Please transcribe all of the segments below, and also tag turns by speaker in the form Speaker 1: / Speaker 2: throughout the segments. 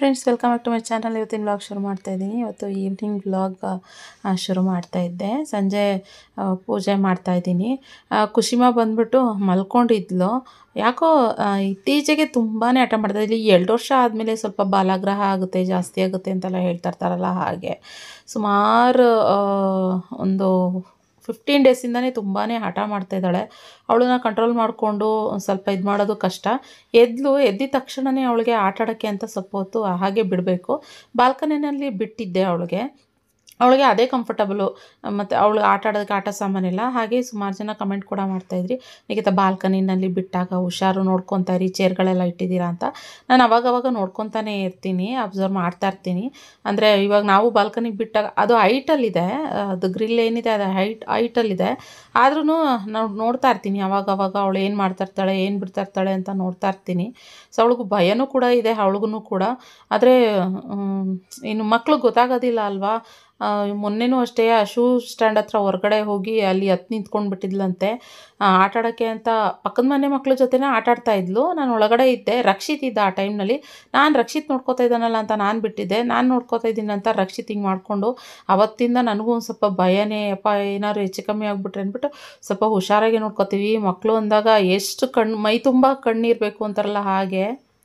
Speaker 1: Friends, welcome back to my channel. ಇವತ್ತಿನ vlog ಶುರು ಮಾಡ್ತಾ ಇದ್ದೀನಿ. ಇವತ್ತು ಈವ್ನಿಂಗ್ ವ್ಲಾಗ್ ಶುರು ಮಾಡ್ತಾ ಇದ್ದೆ. ಸಂಜೆ ಪೂಜೆ ಮಾಡ್ತಾ ಇದ್ದೀನಿ. ಕುಶಿಮಾ ಬಂದ್ಬಿಟ್ಟು ಮಲ್ಕೊಂಡಿದ್ಲು. ಯಾಕೋ ಇತ್ತೀಚೆಗೆ ತುಂಬಾ ಹಠ ಮಾಡ್ತಾ ಇಲ್ಲಿ 2 ವರ್ಷ ಆದಮೇಲೆ ಸ್ವಲ್ಪ ಬಾಲಾಗ್ರಹ ಆಗುತ್ತೆ, ಜಾಸ್ತಿ ಆಗುತ್ತೆ ಅಂತೆಲ್ಲ ಹೇಳ್ತಾ ಇರ್ತಾರಲ್ಲ, ಹಾಗೆ ಸುಮಾರು ಒಂದು 15 ಡೇಸಿಂದನೇ ತುಂಬಾ ಹಠ ಮಾಡ್ತಾ ಇದ್ದಾಳೆ. ಅವಳನ್ನ ಕಂಟ್ರೋಲ್ ಮಾಡಿಕೊಂಡು ಸ್ವಲ್ಪ ಇದು ಮಾಡೋದು ಕಷ್ಟ. ಎದ್ದಿದ ತಕ್ಷಣವೇ ಅವಳಿಗೆ ಆಟ ಆಡೋಕ್ಕೆ ಅಂತ ಸ್ವಲ್ಪ ಹೊತ್ತು ಹಾಗೆ ಬಿಡಬೇಕು. ಬಾಲ್ಕನಿನಲ್ಲಿ ಬಿಟ್ಟಿದ್ದೆ ಅವಳಿಗೆ ಅದೇ ಕಂಫರ್ಟಬಲು. ಮತ್ತು ಅವಳು ಆಟ ಆಡೋದಕ್ಕೆ ಆಟ ಸಾಮಾನಿಲ್ಲ. ಹಾಗೆ ಸುಮಾರು ಜನ ಕಮೆಂಟ್ ಕೂಡ ಮಾಡ್ತಾಯಿದ್ರಿ, ನಿಖಿತಾ ಬಾಲ್ಕನಿನಲ್ಲಿ ಬಿಟ್ಟಾಗ ಹುಷಾರು ನೋಡ್ಕೊತಾ ಇರಿ, ಚೇರ್ಗಳೆಲ್ಲ ಇಟ್ಟಿದ್ದೀರಾ ಅಂತ. ನಾನು ಅವಾಗವಾಗ ನೋಡ್ಕೊತಾನೆ ಇರ್ತೀನಿ, ಅಬ್ಸರ್ವ್ ಮಾಡ್ತಾ ಇರ್ತೀನಿ. ಅಂದರೆ ಇವಾಗ ನಾವು ಬಾಲ್ಕನಿಗೆ ಬಿಟ್ಟಾಗ ಅದು ಹೈಟಲ್ಲಿದೆ, ಅದು ಗ್ರಿಲ್ ಏನಿದೆ ಅದು ಹೈಟಲ್ಲಿದೆ. ಆದ್ರೂ ನಾವು ನೋಡ್ತಾ ಇರ್ತೀನಿ ಅವಾಗವಾಗ ಅವಳು ಏನು ಮಾಡ್ತಾ ಇರ್ತಾಳೆ, ಏನು ಬಿಡ್ತಾ ಇರ್ತಾಳೆ ಅಂತ ನೋಡ್ತಾ ಇರ್ತೀನಿ. ಸೊ ಅವಳಿಗೂ ಭಯನೂ ಕೂಡ ಇದೆ, ಅವಳಿಗೂ ಕೂಡ. ಆದರೆ ಇನ್ನು ಮಕ್ಳಿಗೆ ಗೊತ್ತಾಗೋದಿಲ್ಲ ಅಲ್ವಾ. ಮೊನ್ನೆನೂ ಅಷ್ಟೇ ಶೂ ಸ್ಟ್ಯಾಂಡ್ ಹತ್ರ ಹೊರಗಡೆ ಹೋಗಿ ಅಲ್ಲಿ ನಿಂತ್ಕೊಂಡು ಬಿಟ್ಟಿದ್ಲಂತೆ ಆಟ ಆಡೋಕ್ಕೆ ಅಂತ. ಪಕ್ಕದ ಮನೆ ಮಕ್ಳ ಜೊತೆನೇ ಆಟ ಆಡ್ತಾ ಇದ್ಲು. ನಾನು ಒಳಗಡೆ ಇದ್ದೆ, ರಕ್ಷಿತ್ ಇದ್ದ ಆ ಟೈಮ್ನಲ್ಲಿ. ನಾನು ರಕ್ಷಿತ್ ನೋಡ್ಕೋತಾ ಇದ್ದಾನಲ್ಲ ಅಂತ ನಾನು ಬಿಟ್ಟಿದ್ದೆ. ನಾನು ನೋಡ್ಕೋತಾ ಇದ್ದೀನಿ ಅಂತ ರಕ್ಷಿತ್ ಹಿಂಗೆ ಮಾಡಿಕೊಂಡು, ಅವತ್ತಿಂದ ನನಗೂ ಒಂದು ಸ್ವಲ್ಪ ಭಯನೇ, ಅಪ್ಪ ಏನಾದ್ರು ಹೆಚ್ಚು ಕಮ್ಮಿ ಆಗಿಬಿಟ್ರೆ ಅಂದ್ಬಿಟ್ಟು ಸ್ವಲ್ಪ ಹುಷಾರಾಗಿ ನೋಡ್ಕೋತೀವಿ. ಮಕ್ಕಳು ಅಂದಾಗ ಎಷ್ಟು ಮೈ ತುಂಬ ಕಣ್ಣಿರಬೇಕು ಅಂತಾರಲ್ಲ, ಹಾಗೆ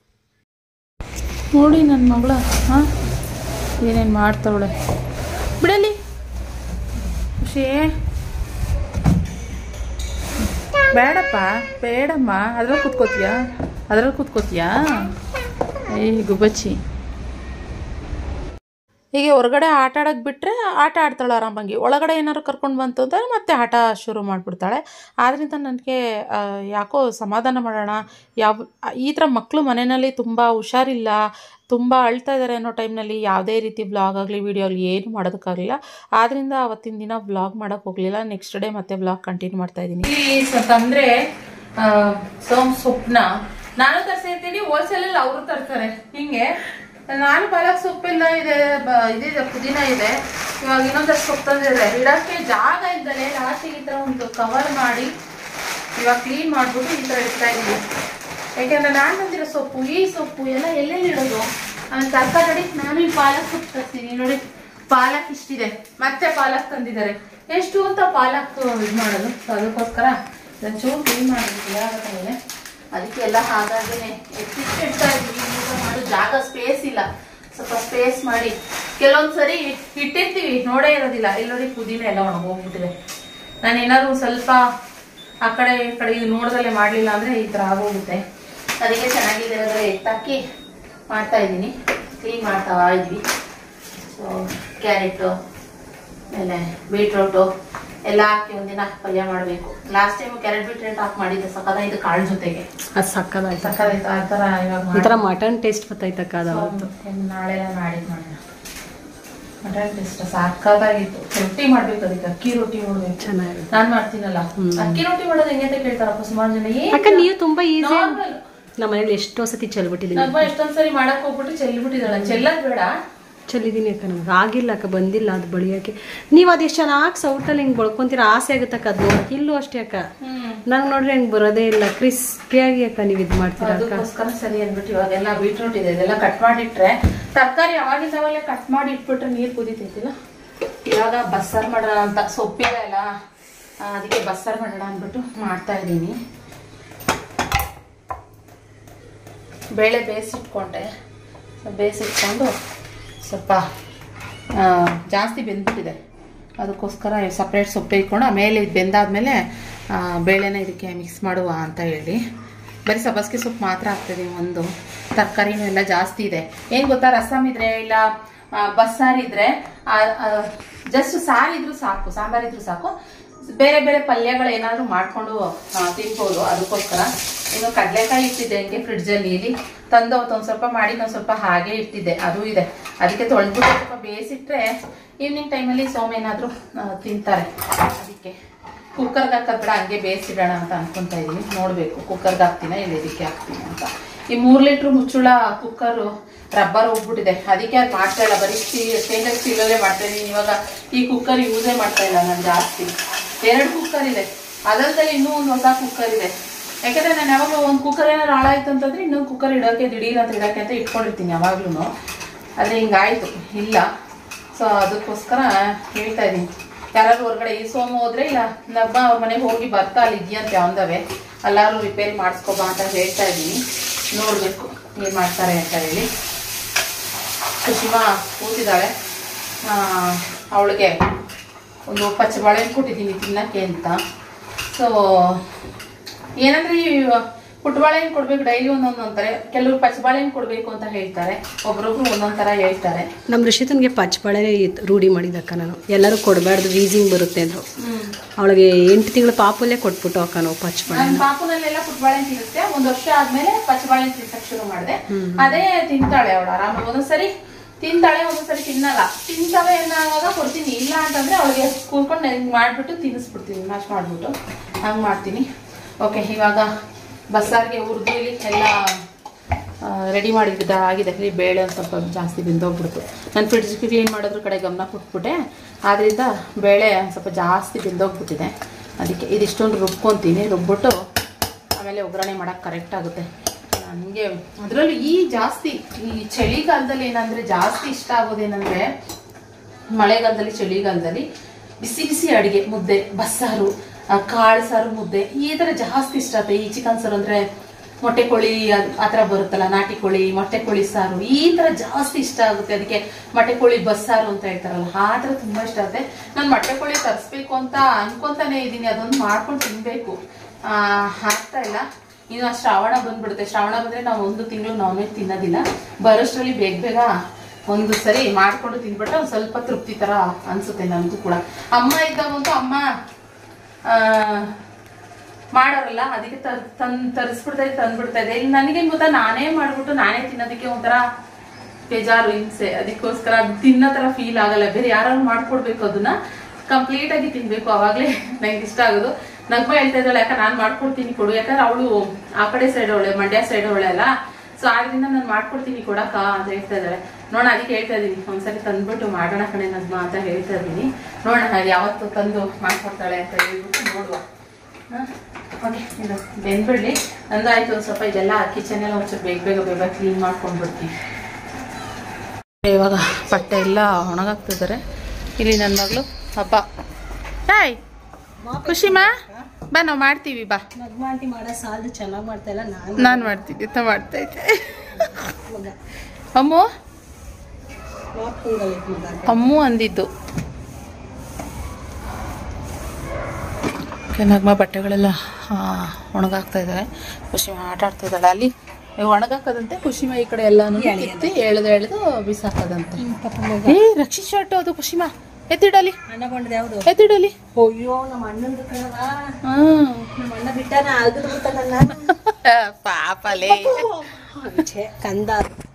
Speaker 1: ನೋಡಿ ನನ್ನ ಮಗಳ ಏನೇನು ಮಾಡ್ತಾವಳೆ. ಬಿಡಲಿ ಖುಷಿ, ಬೇಡಪ್ಪ ಬೇಡಮ್ಮ, ಅದ್ರಲ್ಲಿ ಕೂತ್ಕೋತೀಯಾ ಏ ಗುಬ್ಬಚ್ಚಿ. ಹೀಗೆ ಹೊರಗಡೆ ಆಟ ಆಡೋಕ್ಕೆ ಬಿಟ್ಟರೆ ಆಟ ಆಡ್ತಾಳೆ ಆರಾಮಾಗಿ. ಒಳಗಡೆ ಏನಾದ್ರು ಕರ್ಕೊಂಡು ಬಂತು ಅಂದರೆ ಮತ್ತೆ ಆಟ ಶುರು ಮಾಡಿಬಿಡ್ತಾಳೆ. ಆದ್ದರಿಂದ ನನಗೆ ಯಾಕೋ ಸಮಾಧಾನ ಮಾಡೋಣ. ಈ ಥರ ಮಕ್ಕಳು ಮನೆಯಲ್ಲಿ ತುಂಬ ಹುಷಾರಿಲ್ಲ, ತುಂಬ ಅಳ್ತಾ ಇದ್ದಾರೆ ಅನ್ನೋ ಟೈಮ್ನಲ್ಲಿ ಯಾವುದೇ ರೀತಿ ವ್ಲಾಗ್ ಆಗಲಿ ವಿಡಿಯೋ ಆಗಲಿ ಏನು ಮಾಡೋದಕ್ಕಾಗಲಿಲ್ಲ. ಆದ್ದರಿಂದ ಅವತ್ತಿನ ದಿನ ವ್ಲಾಗ್ ಮಾಡೋಕ್ಕೆ ಹೋಗಲಿಲ್ಲ. ನೆಕ್ಸ್ಟ್ ಡೇ ಮತ್ತೆ ವ್ಲಾಗ್ ಕಂಟಿನ್ಯೂ ಮಾಡ್ತಾಯಿದ್ದೀನಿ. ಅಂದರೆ ಸೊಪ್ಪನ್ನ ನಾನು ತರಿಸಿರ್ತೀನಿ, ಹೋಲ್ಸೇಲಲ್ಲಿ ಅವರು ತರ್ತಾರೆ. ಹಿಂಗೆ ನಾನು ಪಾಲಕ್ ಸೊಪ್ಪಿಲ್ಲ, ಇದಿದೆ ಪುದೀನ ಇದೆ. ಇವಾಗ ಇನ್ನೊಂದಷ್ಟು ಸೊಪ್ಪು ತಂದಿದೆ. ಇಡೋಕ್ಕೆ ಜಾಗ ಇದ್ದರೆ ಲಾಸ್ಟಿಗೆ ಈ ಥರ ಒಂದು ಕವರ್ ಮಾಡಿ ಇವಾಗ ಕ್ಲೀನ್ ಮಾಡಿಬಿಟ್ಟು ಈ ಥರ ಇಡ್ತಾ ಇದ್ದೀನಿ. ಯಾಕೆಂದರೆ ನಾನು ತಂದಿರೋ ಸೊಪ್ಪು, ಈ ಸೊಪ್ಪು ಎಲ್ಲ ಎಲ್ಲೆಲ್ಲಿ ಇಡೋದು. ತರಕಾರಿ ನಾನು ಈ ಪಾಲಕ್ ಸೊಪ್ಪು ತರ್ತೀನಿ. ನೋಡಿ ಪಾಲಕ್ ಇಷ್ಟಿದೆ, ಮತ್ತೆ ಪಾಲಕ್ ತಂದಿದ್ದಾರೆ. ಎಷ್ಟು ಅಂತ ಪಾಲಕ್ ಇದು ಮಾಡೋದು. ಸೊ ಅದಕ್ಕೋಸ್ಕರ ಚೂರು ಕ್ಲೀನ್ ಮಾಡಬೇಕು. ಅದಕ್ಕೆ ಎಲ್ಲ ಹಾಗಾಗಿನೇ ಎತ್ತಿಡ್ತಾ ಇದ್ದೀವಿ. ಮಾಡೋ ಜಾಗ ಸ್ಪೇಸ್ ಇಲ್ಲ, ಸ್ವಲ್ಪ ಸ್ಪೇಸ್ ಮಾಡಿ. ಕೆಲವೊಂದ್ಸರಿ ಇಟ್ಟಿರ್ತೀವಿ ನೋಡೇ ಇರೋದಿಲ್ಲ. ಇಲ್ಲಿ ನೋಡಿ ಪುದೀನ ಎಲ್ಲ ಒಣಗೋಗ್ಬಿಟ್ಟಿದೆ. ನಾನು ಏನಾದ್ರು ಸ್ವಲ್ಪ ಆ ಕಡೆ ಈ ಕಡೆ ಇದು ನೋಡ್ದಲ್ಲೇ ಮಾಡಲಿಲ್ಲ ಅಂದರೆ ಈ ಥರ ಆಗೋಗುತ್ತೆ. ಅದಕ್ಕೆ ಚೆನ್ನಾಗಿದೆ ಎತ್ತಾಕಿ ಮಾಡ್ತಾ ಇದ್ದೀನಿ, ಕ್ಲೀನ್ ಮಾಡ್ತಾ ಇದ್ವಿ. ಸೊ ಕ್ಯಾರೆಟು ಆಮೇಲೆ ಬೀಟ್ರೋಟು ಎಲ್ಲ ಹಾಕಿ ಒಂದಿನ ಪಲ್ಯ ಮಾಡಬೇಕು. ಲಾಸ್ಟ್ ಟೈಮ್ ಕ್ಯಾರೆಟ್ ಬೀಟ್ರೋಟ್ ಹಾಕಿ ಮಾಡಿದ್ದೆ, ಸಕ್ಕದಾಯ್ತು ಕಾಳು ಜೊತೆಗೆ. ಅದು ಸಕ್ಕದಾಯ್ತು ಆ ಥರ. ಇವಾಗ ಒಂಥರ ಮಟನ್ ಟೇಸ್ಟ್ ಗೊತ್ತಾಯ್ತಕ್ಕ. ಅದು ನಾಳೆ ಮಾಡಿದ್ದು ಮಾಡೋಣ. ಮಟನ್ ಟೇಸ್ಟ್ ಸಕ್ಕದಾಗಿತ್ತು. ರೊಟ್ಟಿ ಮಾಡ್ಬೇಕು, ಅದಕ್ಕೆ ಅಕ್ಕಿ ರೊಟ್ಟಿ ಮಾಡ್ಬೇಕು. ಚೆನ್ನಾಗಿ ನಾನು ಮಾಡ್ತೀನಲ್ಲ ಅಕ್ಕಿ ರೊಟ್ಟಿ ಮಾಡೋದು ಹೆಂಗೆ ಅಂತ ಕೇಳ್ತಾರಪ್ಪ ಸುಮಾರು ಜನ. ಅಕ್ಕ ನೀವು ತುಂಬಾ ಈಸಿ. ನಮ್ಮ ಮನೇಲಿ ಎಷ್ಟೋ ಸತಿ ಚೆಲ್ಬಿಟ್ಟಿದ್ದೀನಿ. ನಮ್ಮ ಎಷ್ಟೊಂದ್ಸರಿ ಮಾಡಕ್ ಹೋಗ್ಬಿಟ್ಟು ಚೆಲ್ಬಿಟ್ಟಿದ್ದಾಳೆ. ಚೆಲ್ಲದ್ ಬೇಡ, ಚೆಲ್ಲಿದ್ದೀನಿ ಅಕ್ಕ. ನಮ್ಗೆ ಆಗಿಲ್ಲ ಅಕ್ಕ, ಬಂದಿಲ್ಲ ಅದು ಬಳಿಯೋಕ್ಕೆ. ನೀವು ಅದೆಷ್ಟು ಚೆನ್ನಾಗಿ ಸೌಟಲ್ಲಿ ಹಿಂಗೆ ಬಳ್ಕೊಂತೀರ, ಆಸೆ ಆಗುತ್ತಕ್ಕ ಅದು ನೋಡಕ್ಕೆ. ಇಲ್ಲೂ ಅಷ್ಟೇ ಅಕ್ಕ, ನಂಗೆ ನೋಡ್ರಿ ಹಂಗೆ ಬರೋದೇ ಇಲ್ಲ. ಕ್ರಿಸ್ಪಿಯಾಗಿ ಅಕ್ಕ ನೀವು ಇದು ಮಾಡ್ತೀರ. ಅದಕ್ಕೋಸ್ಕರ ಸರಿ ಅಂದ್ಬಿಟ್ಟು ಇವಾಗೆಲ್ಲ ಬೀಟ್ರೂಟ್ ಇದೆ, ಇದೆಲ್ಲ ಕಟ್ ಮಾಡಿಟ್ರೆ ತರಕಾರಿ ಅವಾಗಿಂದವಾಗಲೇ ಕಟ್ ಮಾಡಿ ಇಟ್ಬಿಟ್ರೆ ನೀರು ಕುದೀತೈತಿಲ್ಲ. ಇವಾಗ ಬಸ್ಸಾರು ಮಾಡೋಣ ಅಂತ, ಸೊಪ್ಪಿದೆ ಅಲ್ಲ ಅದಕ್ಕೆ ಬಸ್ಸಾರು ಮಾಡೋಣ ಅಂದ್ಬಿಟ್ಟು ಮಾಡ್ತಾ ಇದ್ದೀನಿ. ಬೇಳೆ ಬೇಯಿಸಿಟ್ಕೊಂಡೆ. ಬೇಯಿಸಿಟ್ಕೊಂಡು ಸ್ವಲ್ಪ ಜಾಸ್ತಿ ಬೆಂದ್ಬಿಟ್ಟಿದೆ, ಅದಕ್ಕೋಸ್ಕರ ಸಪ್ರೇಟ್ ಸೊಪ್ಪು ಇಟ್ಕೊಂಡು ಆಮೇಲೆ ಇದು ಬೆಂದಾದ್ಮೇಲೆ ಬೇಳೆನ ಇದಕ್ಕೆ ಮಿಕ್ಸ್ ಮಾಡುವ ಅಂತ ಹೇಳಿ ಬರೀ ಸಬ್ಬಸಿಗೆ ಸೊಪ್ಪು ಮಾತ್ರ ಹಾಕ್ತಿದ್ದೀನಿ. ಒಂದು ತರಕಾರಿನೂ ಎಲ್ಲ ಜಾಸ್ತಿ ಇದೆ. ಏನು ಗೊತ್ತಾ, ರಸಮ್ ಇದ್ರೆ ಇಲ್ಲ ಬಸ್ಸಾರಿದ್ರೆ ಜಸ್ಟ್ ಸಾರಿದ್ರು ಸಾಕು, ಸಾಂಬಾರಿದ್ರು ಸಾಕು. ಬೇರೆ ಬೇರೆ ಪಲ್ಯಗಳು ಏನಾದರೂ ಮಾಡಿಕೊಂಡು ತಿನ್ಬೋದು. ಅದಕ್ಕೋಸ್ಕರ ಇನ್ನು ಕಡಲೆಕಾಯಿ ಇಟ್ಟಿದ್ದೆ ಹಿಂಗೆ ಫ್ರಿಡ್ಜಲ್ಲಿ. ಇಲ್ಲಿ ತಂದು ಅವತ್ತೊಂದು ಸ್ವಲ್ಪ ಮಾಡಿ ಒಂದು ಸ್ವಲ್ಪ ಹಾಗೆ ಇಟ್ಟಿದ್ದೆ, ಅದು ಇದೆ. ಅದಕ್ಕೆ ತೊಳೆದ್ಬಿಟ್ಟು ಸ್ವಲ್ಪ ಬೇಯಿಸಿಟ್ರೆ ಈವ್ನಿಂಗ್ ಟೈಮಲ್ಲಿ ಸೋಮೇನಾದರೂ ತಿಂತಾರೆ. ಅದಕ್ಕೆ ಕುಕ್ಕರ್ಗೆ ಹಾಕೋದು ಬೇಡ, ಹಂಗೆ ಬೇಯಿಸಿಡೋಣ ಅಂತ ಅನ್ಕೊತಾ ಇದ್ದೀನಿ. ನೋಡಬೇಕು ಕುಕ್ಕರ್ಗೆ ಹಾಕ್ತೀನ ಇಲ್ಲ ಇದಕ್ಕೆ ಹಾಕ್ತೀನಿ ಅಂತ. ಈ 3 ಲೀಟ್ರ್ ಮುಚ್ಚುಳ ಕುಕ್ಕರು ರಬ್ಬರ್ ಹೋಗ್ಬಿಟ್ಟಿದೆ, ಅದಕ್ಕೆ ಅದು ಮಾಡ್ತಾ ಇಲ್ಲ. ಬರೀ ಸ್ಟೇನ್ಲೆಸ್ ಸ್ಟೀಲಲ್ಲೇ ಮಾಡ್ತಾ ಇದ್ದೀನಿ. ಇವಾಗ ಈ ಕುಕ್ಕರ್ ಯೂಸೇ ಮಾಡ್ತಾ ಇಲ್ಲ ನಾನು ಜಾಸ್ತಿ. 2 ಕುಕ್ಕರ್ ಇದೆ, ಅದಲ್ಲದೆ ಇನ್ನೂ ಒಂದು ಹೊಸ ಕುಕ್ಕರ್ ಇದೆ. ಯಾಕಂದ್ರೆ ನಾನು ಯಾವಾಗಲೂ ಒಂದು ಕುಕ್ಕರ್ ಏನಾರು ಹಾಳಾಯ್ತು ಅಂತಂದ್ರೆ ಇನ್ನೊಂದು ಕುಕ್ಕರ್ ಇಡೋಕೆ ದಿಢೀರ್ ಅಂತ ಇಡೋಕೆ ಅಂತ ಇಟ್ಕೊಂಡಿರ್ತೀನಿ ಯಾವಾಗ್ಲೂ. ಆದರೆ ಹಿಂಗಾಯ್ತು ಇಲ್ಲ. ಸೊ ಅದಕ್ಕೋಸ್ಕರ ಹೇಳ್ತಾ ಇದ್ದೀನಿ, ಯಾರಾದ್ರು ಹೊರಗಡೆ ಈ ಸೋಮು ಹೋದ್ರೆ ಇಲ್ಲ ನಬ್ಬ ಅವ್ರ ಮನೆಗೆ ಹೋಗಿ ಬರ್ತಾ ಅಲ್ಲಿ ಇದೆಯಂತೆ ಅಂದವೆ, ಎಲ್ಲರೂ ರಿಪೇರಿ ಮಾಡಿಸ್ಕೊಬಾ ಅಂತ ಹೇಳ್ತಾ ಇದ್ದೀನಿ. ನೋಡಬೇಕು ಏನು ಮಾಡ್ತಾರೆ ಅಂತ ಹೇಳಿ. ಕುಸುಮಾ ಕೂತಿದ್ದಾಳೆ, ಅವಳಿಗೆ ಒಂದು ಪಚ್ಚ ಬಾಳೆಹಣ್ಣು ಕೊಟ್ಟಿದ್ದೀನಿ ತಿನ್ನಕ್ಕೆ ಅಂತ. ಸೊ ಏನಂದ್ರೆ ಈ ಪುಟ್ಟ ಬಾಳೆಹಣ್ಣು ಕೊಡ್ಬೇಕು ಡೈಲಿ ಒಂದೊಂದು ಅಂತಾರೆ, ಕೆಲವರು ಪಚ್ಚ ಬಾಳೆಹಣ್ಣು ಕೊಡ್ಬೇಕು ಅಂತ ಹೇಳ್ತಾರೆ, ಒಬ್ರೊಬ್ರು ಒಂದೊಂದ್ ತರ ಹೇಳ್ತಾರೆ.
Speaker 2: ನಮ್ಮ ಋಷಿತನ್ಗೆ ಪಚ್ಚ ಬಾಳೆ ರೂಢಿ ಮಾಡಿದಕ್ಕ ನಾನು, ಎಲ್ಲರೂ ಕೊಡಬಾರ್ದು ವೀಸಿಂಗ್ ಬರುತ್ತೆ ಅಂದ್ರು. ಅವಳಿಗೆ 8 ತಿಂಗಳ ಪಾಪಲ್ಲೇ ಕೊಟ್ಬಿಟ್ಟು ಅಕ್ಕ ನಾವು ಪಚ್ಚ ಬಾಳೆ.
Speaker 1: ಪಾಪುನಲ್ಲೆಲ್ಲ ಪುಟ್ಟ ಬಾಳೆಹಣ್ಣು ತಿನ್ನುತ್ತೆ, 1 ವರ್ಷ ಆದ್ಮೇಲೆ ಪಚ್ಚ ಬಾಳೆಹಣ್ಣು ತಿನ್ನಕ್ ಶುರು ಮಾಡಿದೆ. ಅದೇ ತಿಂತಾಳೆ ಅವಳು ಆರಾಮಾಗಿ. ಒಂದೊಂದ್ಸರಿ ತಿಂತಾಳೆ, ಒಂದೊಂದ್ಸರಿ ತಿನ್ನಲ್ಲ. ತಿಂತಾವೆ ಏನಾಗ ಕೊಡ್ತೀನಿ, ಇಲ್ಲ ಅಂತಂದ್ರೆ ಅವಳಿಗೆ ಕೂರ್ಕೊಂಡು ಮಾಡ್ಬಿಟ್ಟು ತಿನ್ನಿಸ್ಬಿಡ್ತೀನಿ, ಮ್ಯಾಶ್ ಮಾಡ್ಬಿಟ್ಟು ಹಂಗೆ ಮಾಡ್ತೀನಿ. ಓಕೆ, ಇವಾಗ ಬಸ್ಸಾರಿಗೆ ಹುರಿದು ಇಲ್ಲಿ ಎಲ್ಲ ರೆಡಿ ಮಾಡಿದ್ದ ಆಗಿದೆ. ಇಲ್ಲಿ ಬೇಳೆ ಒಂದು ಸ್ವಲ್ಪ ಜಾಸ್ತಿ ಬೆಂದೋಗ್ಬಿಡ್ತು. ನಾನು ಫ್ರಿಡ್ಜ್ ಕ್ಲೀನ್ ಮಾಡೋದ್ರ ಕಡೆ ಗಮನ ಕೊಟ್ಬಿಟ್ಟೆ, ಆದ್ದರಿಂದ ಬೇಳೆ ಸ್ವಲ್ಪ ಜಾಸ್ತಿ ಬೆಂದೋಗ್ಬಿಟ್ಟಿದೆ. ಅದಕ್ಕೆ ಇದಿಷ್ಟೊಂದು ರುಬ್ಕೊತೀನಿ, ರುಬ್ಬಿಟ್ಟು ಆಮೇಲೆ ಒಗ್ಗರಣೆ ಮಾಡೋಕ್ಕೆ ಕರೆಕ್ಟ್ ಆಗುತ್ತೆ ನನಗೆ. ಅದರಲ್ಲೂ ಜಾಸ್ತಿ ಈ ಚಳಿಗಾಲದಲ್ಲಿ ಏನಂದರೆ ಜಾಸ್ತಿ ಇಷ್ಟ ಆಗೋದೇನೆಂದರೆ, ಮಳೆಗಾಲದಲ್ಲಿ ಚಳಿಗಾಲದಲ್ಲಿ ಬಿಸಿ ಬಿಸಿ ಅಡುಗೆ, ಮುದ್ದೆ, ಬಸ್ಸಾರು, ಕಾಳು ಸಾರು, ಮುದ್ದೆ ಈ ಥರ ಜಾಸ್ತಿ ಇಷ್ಟ ಆಗುತ್ತೆ. ಈ ಚಿಕನ್ ಸಾರು ಅಂದರೆ ಮೊಟ್ಟೆ ಕೋಳಿ ಆ ಥರ ಬರುತ್ತಲ್ಲ, ನಾಟಿ ಕೋಳಿ, ಮೊಟ್ಟೆ ಕೋಳಿ ಸಾರು ಈ ಥರ ಜಾಸ್ತಿ ಇಷ್ಟ ಆಗುತ್ತೆ. ಅದಕ್ಕೆ ಮೊಟ್ಟೆ ಕೋಳಿ ಬಸ್ಸಾರು ಅಂತ ಹೇಳ್ತಾರಲ್ಲ, ಆ ಥರ ತುಂಬ ಇಷ್ಟ ಆಗುತ್ತೆ. ನಾನು ಮೊಟ್ಟೆ ಕೋಳಿ ತರಿಸ್ಬೇಕು ಅಂತ ಅನ್ಕೊತಾನೆ ಇದ್ದೀನಿ, ಅದೊಂದು ಮಾಡ್ಕೊಂಡು ತಿನ್ನಬೇಕು, ಆಗ್ತಾ ಇಲ್ಲ. ಇನ್ನು ಶ್ರಾವಣ ಬಂದ್ಬಿಡುತ್ತೆ. ಶ್ರಾವಣ ಬಂದರೆ ನಾವು 1 ತಿಂಗಳು ನಾನ್ ವೆಜ್ ತಿನ್ನೋದಿಲ್ಲ. ಬರೋಷ್ಟರಲ್ಲಿ ಬೇಗ ಒಂದು ಸರಿ ಮಾಡಿಕೊಂಡು ತಿನ್ಬಿಟ್ರೆ ಒಂದು ಸ್ವಲ್ಪ ತೃಪ್ತಿ ಥರ ಅನಿಸುತ್ತೆ ನನಗೂ ಕೂಡ. ಅಮ್ಮ ಇದ್ದಾಗಂತೂ ಅಮ್ಮ ಮಾಡೋರಲ್ಲ, ಅದಕ್ಕೆ ತಂದ್ಬಿಡ್ತಾ ಇದೆ. ಇಲ್ಲಿ ನನಗೇನು ಗೊತ್ತಾ, ನಾನೇ ಮಾಡ್ಬಿಟ್ಟು ನಾನೇ ತಿನ್ನೋದಕ್ಕೆ ಒಂಥರ ಬೇಜಾರು, ಹಿಂಸೆ. ಅದಕ್ಕೋಸ್ಕರ ಅದು ತಿನ್ನೋ ಥರ ಫೀಲ್ ಆಗಲ್ಲ. ಬೇರೆ ಯಾರು ಮಾಡ್ಕೊಡ್ಬೇಕು, ಅದನ್ನ ಕಂಪ್ಲೀಟ್ ಆಗಿ ತಿನ್ಬೇಕು, ಅವಾಗಲೇ ನಂಗೆ ಇಷ್ಟ ಆಗೋದು. ನಗ್ಮ ಹೇಳ್ತಾ ಇದ್ದಾಳೆ, ಯಾಕೆ ನಾನು ಮಾಡ್ಕೊಡ್ತೀನಿ ಕೊಡು, ಯಾಕಂದ್ರೆ ಅವಳು ಆ ಕಡೆ ಸೈಡ್ ಅವಳೆ, ಮಂಡ್ಯ ಸೈಡ್ ಅವಳೆ ಅಲ್ಲ. ಸೊ ಆದ್ರಿಂದ ನಾನು ಮಾಡ್ಕೊಡ್ತೀನಿ ಕೊಡಕ್ಕ ಅಂತ ಹೇಳ್ತಾ ಇದ್ದಾಳೆ. ನೋಡೋಣ, ಅದಕ್ಕೆ ಹೇಳ್ತಾ ಇದ್ದೀನಿ ಒಂದ್ಸರಿ ತಂದ್ಬಿಟ್ಟು ಮಾಡೋಣ ಕಣೆ ನಗ್ಮ ಅಂತ ಹೇಳ್ತಾ ಇದ್ದೀನಿ. ನೋಡೋಣ ಯಾವತ್ತು ತಂದು ಮಾಡ್ಕೊಡ್ತಾಳೆ ಅಂತ ಹೇಳ್ಬಿಟ್ಟು ನೋಡುವ. ಓಕೆ, ಇದು ಬೆಂದ್ಬಿಡ್ಲಿ. ನಂದಾಯ್ತು ಒಂದು ಸ್ವಲ್ಪ ಇದೆಲ್ಲ ಕಿಚನ್ ಎಲ್ಲ ಒಂಚೂರು ಬೇಗ ಕ್ಲೀನ್ ಮಾಡ್ಕೊಂಡ್ಬಿಡ್ತೀನಿ. ಇವಾಗ ಬಟ್ಟೆ ಎಲ್ಲ ಒಣಗಾಗ್ತಿದ್ದಾರೆ. ಇಲ್ಲಿ ನನ್ನ ಮಗಳು ಹಬ್ಬ. ಹಾಯ್ ಖುಷಿಮಾ, ಬಾ ನಾವು ಮಾಡ್ತೀವಿ, ಬಾ.
Speaker 2: ನಗ್ಮಾಂಟಿ ಮಾಡೋ ಸಾಲದು ಚೆನ್ನಾಗಿ ಮಾಡ್ತಾ ಇಲ್ಲ,
Speaker 1: ನಾನು ಮಾಡ್ತಿದ್ದೆ ಅಂತ ಮಾಡ್ತಾ ಇದ್ದೆ. ಅಮ್ಮು ಅಮ್ಮು ಅಂದಿದ್ದು. ನಗ್ಮ ಬಟ್ಟೆಗಳೆಲ್ಲ ಒಣಗಾಗ್ತಾ ಇದ್ದಾರೆ. ಖುಷಿಮಾ ಆಟ ಆಡ್ತಾ ಇದ್ದಾಳೆ. ಅಲ್ಲಿ ಒಣಗಾಕದಂತೆ, ಖುಷಿಮಾ ಈ ಕಡೆ ಎಲ್ಲಾನು ಎತ್ತಿ ಎಳೆದು ಬಿಸಾಕದಂತೆ. ಏ ರಕ್ಷಿ ಶರ್ಟ್ ಅದು ಖುಷಿಮಾ, ಎತ್ತಿಡಲಿ, ಎತ್ತಿಡಲಿ.
Speaker 2: ಅಯ್ಯೋ ನಮ್ಮ ಅಣ್ಣಂದು ಕಣವ, ನಮ್ಮ ಅಣ್ಣ ಬಿಟ್ಟಾನ ಅಲ್ಗದು ಬಿಡ್ತಾನಲ್ಲ
Speaker 1: ಪಾಪಲೇ
Speaker 2: ಕಂದ.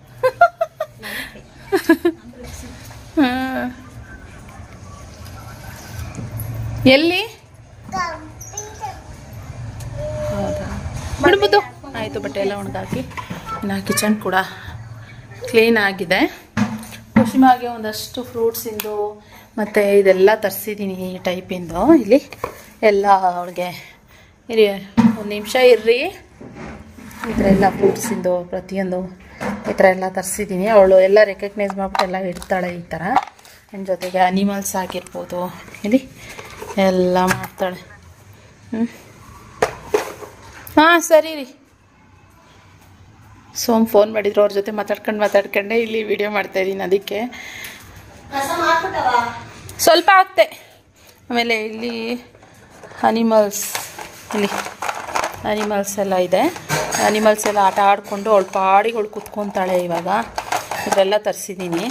Speaker 1: ಎಲ್ಲಿ ಬಿಡ್ಬೋದು. ಆಯಿತು, ಬಟ್ಟೆ ಎಲ್ಲ ಒಣಗಾಕಿ ಇನ್ನು ಕಿಚನ್ ಕೂಡ ಕ್ಲೀನ್ ಆಗಿದೆ. ಖುಷಿಮಾಗೆ ಒಂದಷ್ಟು ಫ್ರೂಟ್ಸಿಂದು ಮತ್ತು ಇದೆಲ್ಲ ತರಿಸಿದ್ದೀನಿ ಈ ಟೈಪಿಂದು. ಇಲ್ಲಿ ಎಲ್ಲ ಅವಳಿಗೆ ಇರಿ, 1 ನಿಮಿಷ ಇರ್ರಿ. ಈ ಥರ ಎಲ್ಲ ಫ್ರೂಟ್ಸಿಂದು ಪ್ರತಿಯೊಂದು ಈ ಥರ ಎಲ್ಲ ತರಿಸಿದ್ದೀನಿ. ಅವಳು ಎಲ್ಲ ರೆಕಗ್ನೈಸ್ ಮಾಡ್ಬಿಟ್ಟು ಎಲ್ಲ ಇಡ್ತಾಳೆ ಈ ಥರ. ನನ್ನ ಜೊತೆಗೆ ಅನಿಮಲ್ಸ್ ಆಗಿರ್ಬೋದು, ಇಲ್ಲಿ ಎಲ್ಲ ಮಾಡ್ತಾಳೆ. ಹಾಂ ಸರಿ ರೀ. ಸೋಮ್ ಫೋನ್ ಮಾಡಿದ್ರು, ಅವ್ರ ಜೊತೆ ಮಾತಾಡ್ಕೊಂಡೆ ಇಲ್ಲಿ ವಿಡಿಯೋ ಮಾಡ್ತಾಯಿದ್ದೀನಿ. ಅದಕ್ಕೆ ಸ್ವಲ್ಪ ಆಗ್ತೆ. ಆಮೇಲೆ ಇಲ್ಲಿ ಅನಿಮಲ್ಸ್ ಎಲ್ಲ ಇದೆ. ಅನಿಮಲ್ಸ್ ಎಲ್ಲ ಆಟ ಆಡಿಕೊಂಡು ಅವಳು ಪಾಡಿಗಳು ಕುತ್ಕೊತಾಳೆ. ಇವಾಗ ಇದೆಲ್ಲ ತರಿಸಿದ್ದೀನಿ.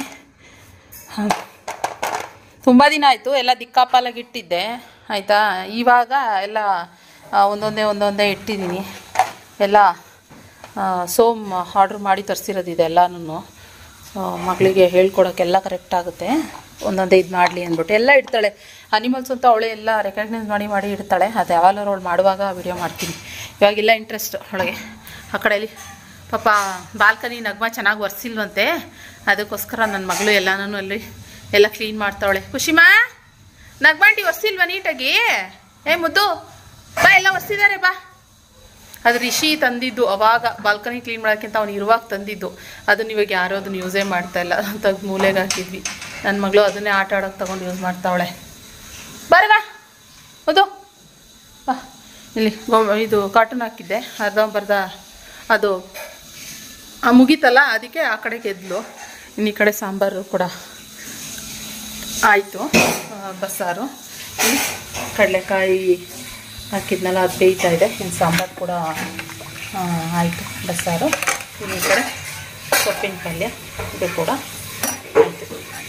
Speaker 1: ತುಂಬ ದಿನ ಆಯಿತು, ಎಲ್ಲ ದಿಕ್ಕಾಪಾಲಾಗಿ ಇಟ್ಟಿದ್ದೆ ಆಯಿತಾ. ಇವಾಗ ಎಲ್ಲ ಒಂದೊಂದೇ ಇಟ್ಟಿದ್ದೀನಿ. ಎಲ್ಲ ಸೋಮ್ ಆರ್ಡ್ರ್ ಮಾಡಿ ತರಿಸಿರೋದಿದೆ ಎಲ್ಲನೂ. ಮಗಳಿಗೆ ಹೇಳ್ಕೊಡೋಕ್ಕೆಲ್ಲ ಕರೆಕ್ಟ್ ಆಗುತ್ತೆ. ಒಂದೊಂದೇ ಇದು ಮಾಡಲಿ ಅಂದ್ಬಿಟ್ಟು ಎಲ್ಲ ಇಡ್ತಾಳೆ. ಅನಿಮಲ್ಸ್ ಅಂತ ಅವಳೇ ಎಲ್ಲ ರೆಕಗ್ನೈಸ್ ಮಾಡಿ ಇಡ್ತಾಳೆ. ಅದು ಯಾವಾಗಲೂ ಅವಳು ಮಾಡುವಾಗ ವಿಡಿಯೋ ಮಾಡ್ತೀನಿ. ಇವಾಗೆಲ್ಲ ಇಂಟ್ರೆಸ್ಟ್ ಅವಳಿಗೆ. ಆ ಕಡೆಯಲ್ಲಿ ಪಾಪ ಬಾಲ್ಕನಿ ನಗ್ಮ ಚೆನ್ನಾಗಿ ಒರೆಸಿಲ್ವಂತೆ, ಅದಕ್ಕೋಸ್ಕರ ನನ್ನ ಮಗಳು ಎಲ್ಲನೂ ಅಲ್ಲಿ ಎಲ್ಲ ಕ್ಲೀನ್ ಮಾಡ್ತಾವಳೆ. ಖುಷಿಮಾ, ನಗ್ಮಾಂಟಿ ಒರೆಸಿಲ್ವಾ ನೀಟಾಗಿ? ಏ ಮುದ್ದು ಬಾ, ಎಲ್ಲ ಒರೆಸಿದ್ದಾರೆ ಬಾ. ಅದು ರಿಷಿ ತಂದಿದ್ದು, ಅವಾಗ ಬಾಲ್ಕನಿ ಕ್ಲೀನ್ ಮಾಡೋಕ್ಕಿಂತ ಅವ್ನು ಇರುವಾಗ ತಂದಿದ್ದು. ಅದನ್ನ ಇವಾಗ ಯಾರೋ ಅದನ್ನು ಯೂಸೇ ಮಾಡ್ತಾ ಇಲ್ಲ, ತೆಗ್ದು ಮೂಲೆಗೆ ಹಾಕಿದ್ವಿ. ನನ್ನ ಮಗಳು ಅದನ್ನೇ ಆಟ ಆಡೋಕ್ಕೆ ತೊಗೊಂಡು ಯೂಸ್ ಮಾಡ್ತಾವಳೆ. ಬರವಾ ಅದು ಇಲ್ಲಿ ಇದು ಕಾಟನ್ ಹಾಕಿದ್ದೆ, ಅರ್ಧಂಬರ್ಧ ಅದು ಮುಗೀತಲ್ಲ, ಅದಕ್ಕೆ ಆ ಕಡೆ ಗೆದ್ಲು. ಇನ್ನು ಈ ಕಡೆ ಸಾಂಬಾರು ಕೂಡ ಆಯಿತು. ಬಸ್ಸಾರು, ಕಡಲೆಕಾಯಿ ಹಾಕಿದ್ನಲ್ಲ ಅದು ಬೇಯ್ತಾ ಇದೆ. ಇನ್ನು ಸಾಂಬಾರು ಕೂಡ ಆಯಿತು, ಬಸ್ಸಾರು. ಇನ್ನು ಈ ಕಡೆ ಸೊಪ್ಪಿನ ಪಲ್ಯ ಇದು ಕೂಡ ಆಯಿತು.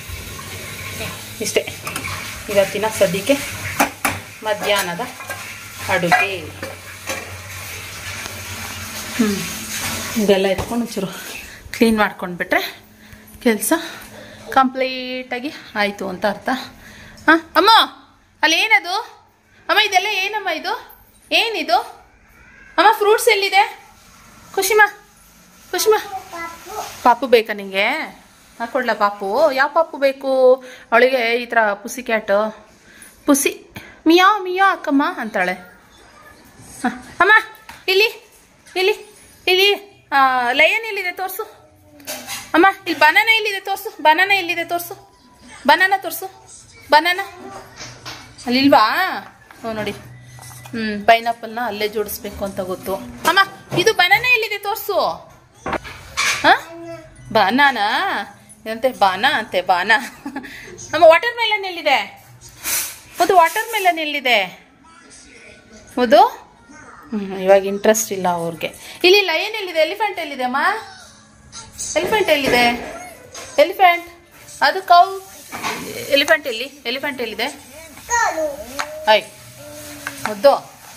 Speaker 1: ಇಷ್ಟೇ ಇವತ್ತಿನ ಸದ್ಯಕ್ಕೆ ಮಧ್ಯಾಹ್ನದ ಅಡುಗೆ. ಇದೆಲ್ಲ ಎತ್ಕೊಂಡು ಒಂಚೂರು ಕ್ಲೀನ್ ಮಾಡ್ಕೊಂಡ್ಬಿಟ್ರೆ ಕೆಲಸ ಕಂಪ್ಲೀಟಾಗಿ ಆಯಿತು ಅಂತ ಅರ್ಥ. ಹಾಂ ಅಮ್ಮ, ಅಲ್ಲಿ ಏನದು ಅಮ್ಮ? ಇದೆಲ್ಲ ಏನಮ್ಮ? ಇದು ಏನಿದು ಅಮ್ಮ? ಫ್ರೂಟ್ಸ್ ಎಲ್ಲಿದೆ? ಖುಷಿಮಾ ಪಾಪು ಬೇಕಾ ನಿಂಗೆ? ಹಾಕೊಡ್ಲಾ ಪಾಪು? ಯಾವ ಪಾಪು ಬೇಕು ಅವಳಿಗೆ? ಈ ಥರ ಪುಸಿ ಕ್ಯಾಟು, ಪುಸಿ ಮಿಯಾ ಮಿಯಾ ಅಕ್ಕಮ್ಮ ಅಂತಾಳೆ. ಹಾಂ ಅಮ್ಮ, ಇಲ್ಲಿ ಇಲ್ಲಿ ಇಲ್ಲಿ ಲಯನ್ ಎಲ್ಲಿದೆ ತೋರಿಸು ಅಮ್ಮ. ಇಲ್ಲಿ ಬನಾನಾ ಎಲ್ಲಿದೆ ತೋರಿಸು, ಬನಾನಾ ಎಲ್ಲಿದೆ ತೋರಿಸು, ಬನಾನಾ ತೋರಿಸು, ಬನಾನಾ ಅಲ್ಲಿಲ್ವಾ? ನೋಡಿ, ಪೈನಾಪಲ್ನ ಅಲ್ಲೇ ಜೋಡಿಸ್ಬೇಕು ಅಂತ ಗೊತ್ತು. ಅಮ್ಮ ಇದು ಬನಾನಾ ಎಲ್ಲಿದೆ ತೋರಿಸು. ಹಾಂ ಬನಾನಾ ಅಂತೆ, ಬಾನಾ ಅಂತೆ, ಬಾನಾ. ಅಮ್ಮ ವಾಟರ್ ಮೆಲನ್ ಎಲ್ಲಿದೆ? ಹೌದು, ವಾಟರ್ ಮೆಲನ್ ಎಲ್ಲಿದೆ? ಹೌದು, ಇವಾಗ ಇಂಟ್ರೆಸ್ಟ್ ಇಲ್ಲ ಅವ್ರಿಗೆ. ಇಲ್ಲಿ ಲಯನ್ ಎಲ್ಲಿದೆ? ಎಲಿಫೆಂಟ್ ಎಲ್ಲಿದೆ ಅಮ್ಮ? ಎಲಿಫೆಂಟ್ ಎಲ್ಲಿದೆ? ಎಲಿಫೆಂಟ್ ಅದು ಕೌ. ಎಲಿಫೆಂಟ್ ಎಲ್ಲಿ? ಎಲಿಫೆಂಟ್ ಎಲ್ಲಿದೆ? ಆಯ್ ಹೌದು.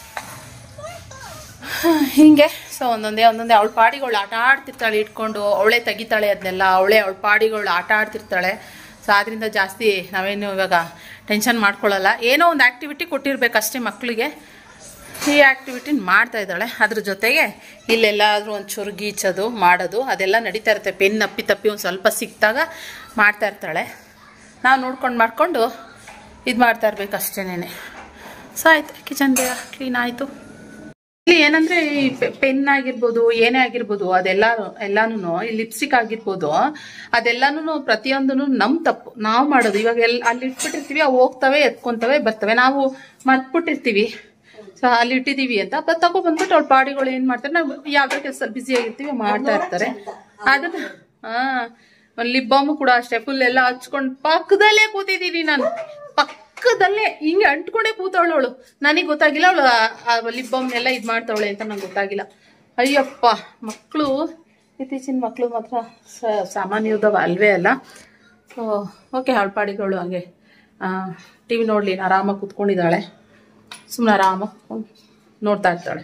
Speaker 1: ಹಿಂಗೆ ಸೊ ಒಂದೊಂದೇ ಅವಳ ಪಾಡಿಗಳು ಆಟ ಆಡ್ತಿರ್ತಾಳೆ ಇಟ್ಕೊಂಡು, ಅವಳೇ ತೆಗಿತಾಳೆ ಅದನ್ನೆಲ್ಲ, ಅವಳ ಪಾಡಿಗಳು ಆಟ ಆಡ್ತಿರ್ತಾಳೆ. ಸೊ ಆದ್ದರಿಂದ ಜಾಸ್ತಿ ನಾವೇನು ಇವಾಗ ಟೆನ್ಷನ್ ಮಾಡ್ಕೊಳ್ಳಲ್ಲ. ಏನೋ ಒಂದು ಆ್ಯಕ್ಟಿವಿಟಿ ಕೊಟ್ಟಿರ್ಬೇಕಷ್ಟೇ ಮಕ್ಕಳಿಗೆ, ಈ ಆ್ಯಕ್ಟಿವಿಟಿನ ಮಾಡ್ತಾ ಇದ್ದಾಳೆ. ಅದ್ರ ಜೊತೆಗೆ ಇಲ್ಲೆಲ್ಲಾದರೂ ಒಂಚೂರು ಗೀಚೋದು ಮಾಡೋದು ಅದೆಲ್ಲ ನಡೀತಾ ಇರುತ್ತೆ. ಪೆನ್ ಅಪ್ಪಿ ತಪ್ಪಿ ಒಂದು ಸ್ವಲ್ಪ ಸಿಕ್ಕಿದಾಗ ಮಾಡ್ತಾ ಇರ್ತಾಳೆ. ನಾವು ನೋಡ್ಕೊಂಡು ಮಾಡಿಕೊಂಡು ಇದು ಮಾಡ್ತಾ ಇರ್ಬೇಕು ಅಷ್ಟೇನೆ. ಸೊ ಆಯ್ತು, ಕಿಚನ್ ಬೇಗ ಕ್ಲೀನ್ ಆಯಿತು. ಇಲ್ಲಿ ಏನಂದರೆ ಈ ಪೆನ್ ಆಗಿರ್ಬೋದು, ಏನೇ ಆಗಿರ್ಬೋದು, ಎಲ್ಲಾನು ಈ ಲಿಪ್ಸ್ಟಿಕ್ ಆಗಿರ್ಬೋದು, ಅದೆಲ್ಲಾನು ಪ್ರತಿಯೊಂದೂ ನಮ್ಮ ತಪ್ಪು, ನಾವು ಮಾಡೋದು. ಇವಾಗ ಅಲ್ಲಿ ಇಟ್ಬಿಟ್ಟಿರ್ತೀವಿ, ಅವು ಹೋಗ್ತವೆ, ಎತ್ಕೊಂತವೆ, ಬರ್ತವೆ. ನಾವು ಮರ್ತ್ಬಿಟ್ಟಿರ್ತೀವಿ, ಸೊ ಅಲ್ಲಿ ಇಟ್ಟಿದ್ದೀವಿ ಅಂತ ತಗೊಬಂದ್ಬಿಟ್ಟು ಅವ್ಳ ಪಾಡಿಗಳು ಏನು ಮಾಡ್ತಾರೆ, ನಾವು ಯಾವ್ದೋ ಕೆಲಸ ಬ್ಯುಸಿ ಆಗಿರ್ತೀವಿ ಮಾಡ್ತಾ ಇರ್ತಾರೆ. ಅದನ್ನ ಒಂದು ಲಿಪ್ ಬಾಮು ಕೂಡ ಅಷ್ಟೇ, ಫುಲ್ ಎಲ್ಲ ಹಚ್ಕೊಂಡು ಪಕ್ಕದಲ್ಲೇ ಕೂತಿದ್ದೀನಿ ನಾನು, ಪಕ್ಕದಲ್ಲೇ ಹಿಂಗೆ ಅಂಟ್ಕೊಂಡೇ ಕೂತವಳು. ನನಗೆ ಗೊತ್ತಾಗಿಲ್ಲ ಅವಳು ಲಿಪ್ ಬಾಮ್ನೆಲ್ಲ ಇದು ಮಾಡ್ತಾವಳೆ ಅಂತ ನಂಗೆ ಗೊತ್ತಾಗಿಲ್ಲ. ಅಯ್ಯಪ್ಪ, ಮಕ್ಕಳು ಇತ್ತೀಚಿನ ಮಕ್ಕಳು ಮಾತ್ರ ಸಾಮಾನ್ಯದವ ಅಲ್ವೇ ಅಲ್ಲ. ಸೊ ಓಕೆ, ಅವಳ ಪಾಡಿಗಳು ಹಂಗೆ ಟಿ ವಿ ನೋಡಲಿ ಆರಾಮಾಗಿ ಕೂತ್ಕೊಂಡಿದ್ದಾಳೆ, ಸುಮ್ಮನೆ ಆರಾಮಾಗಿ ನೋಡ್ತಾ ಇರ್ತಾಳೆ.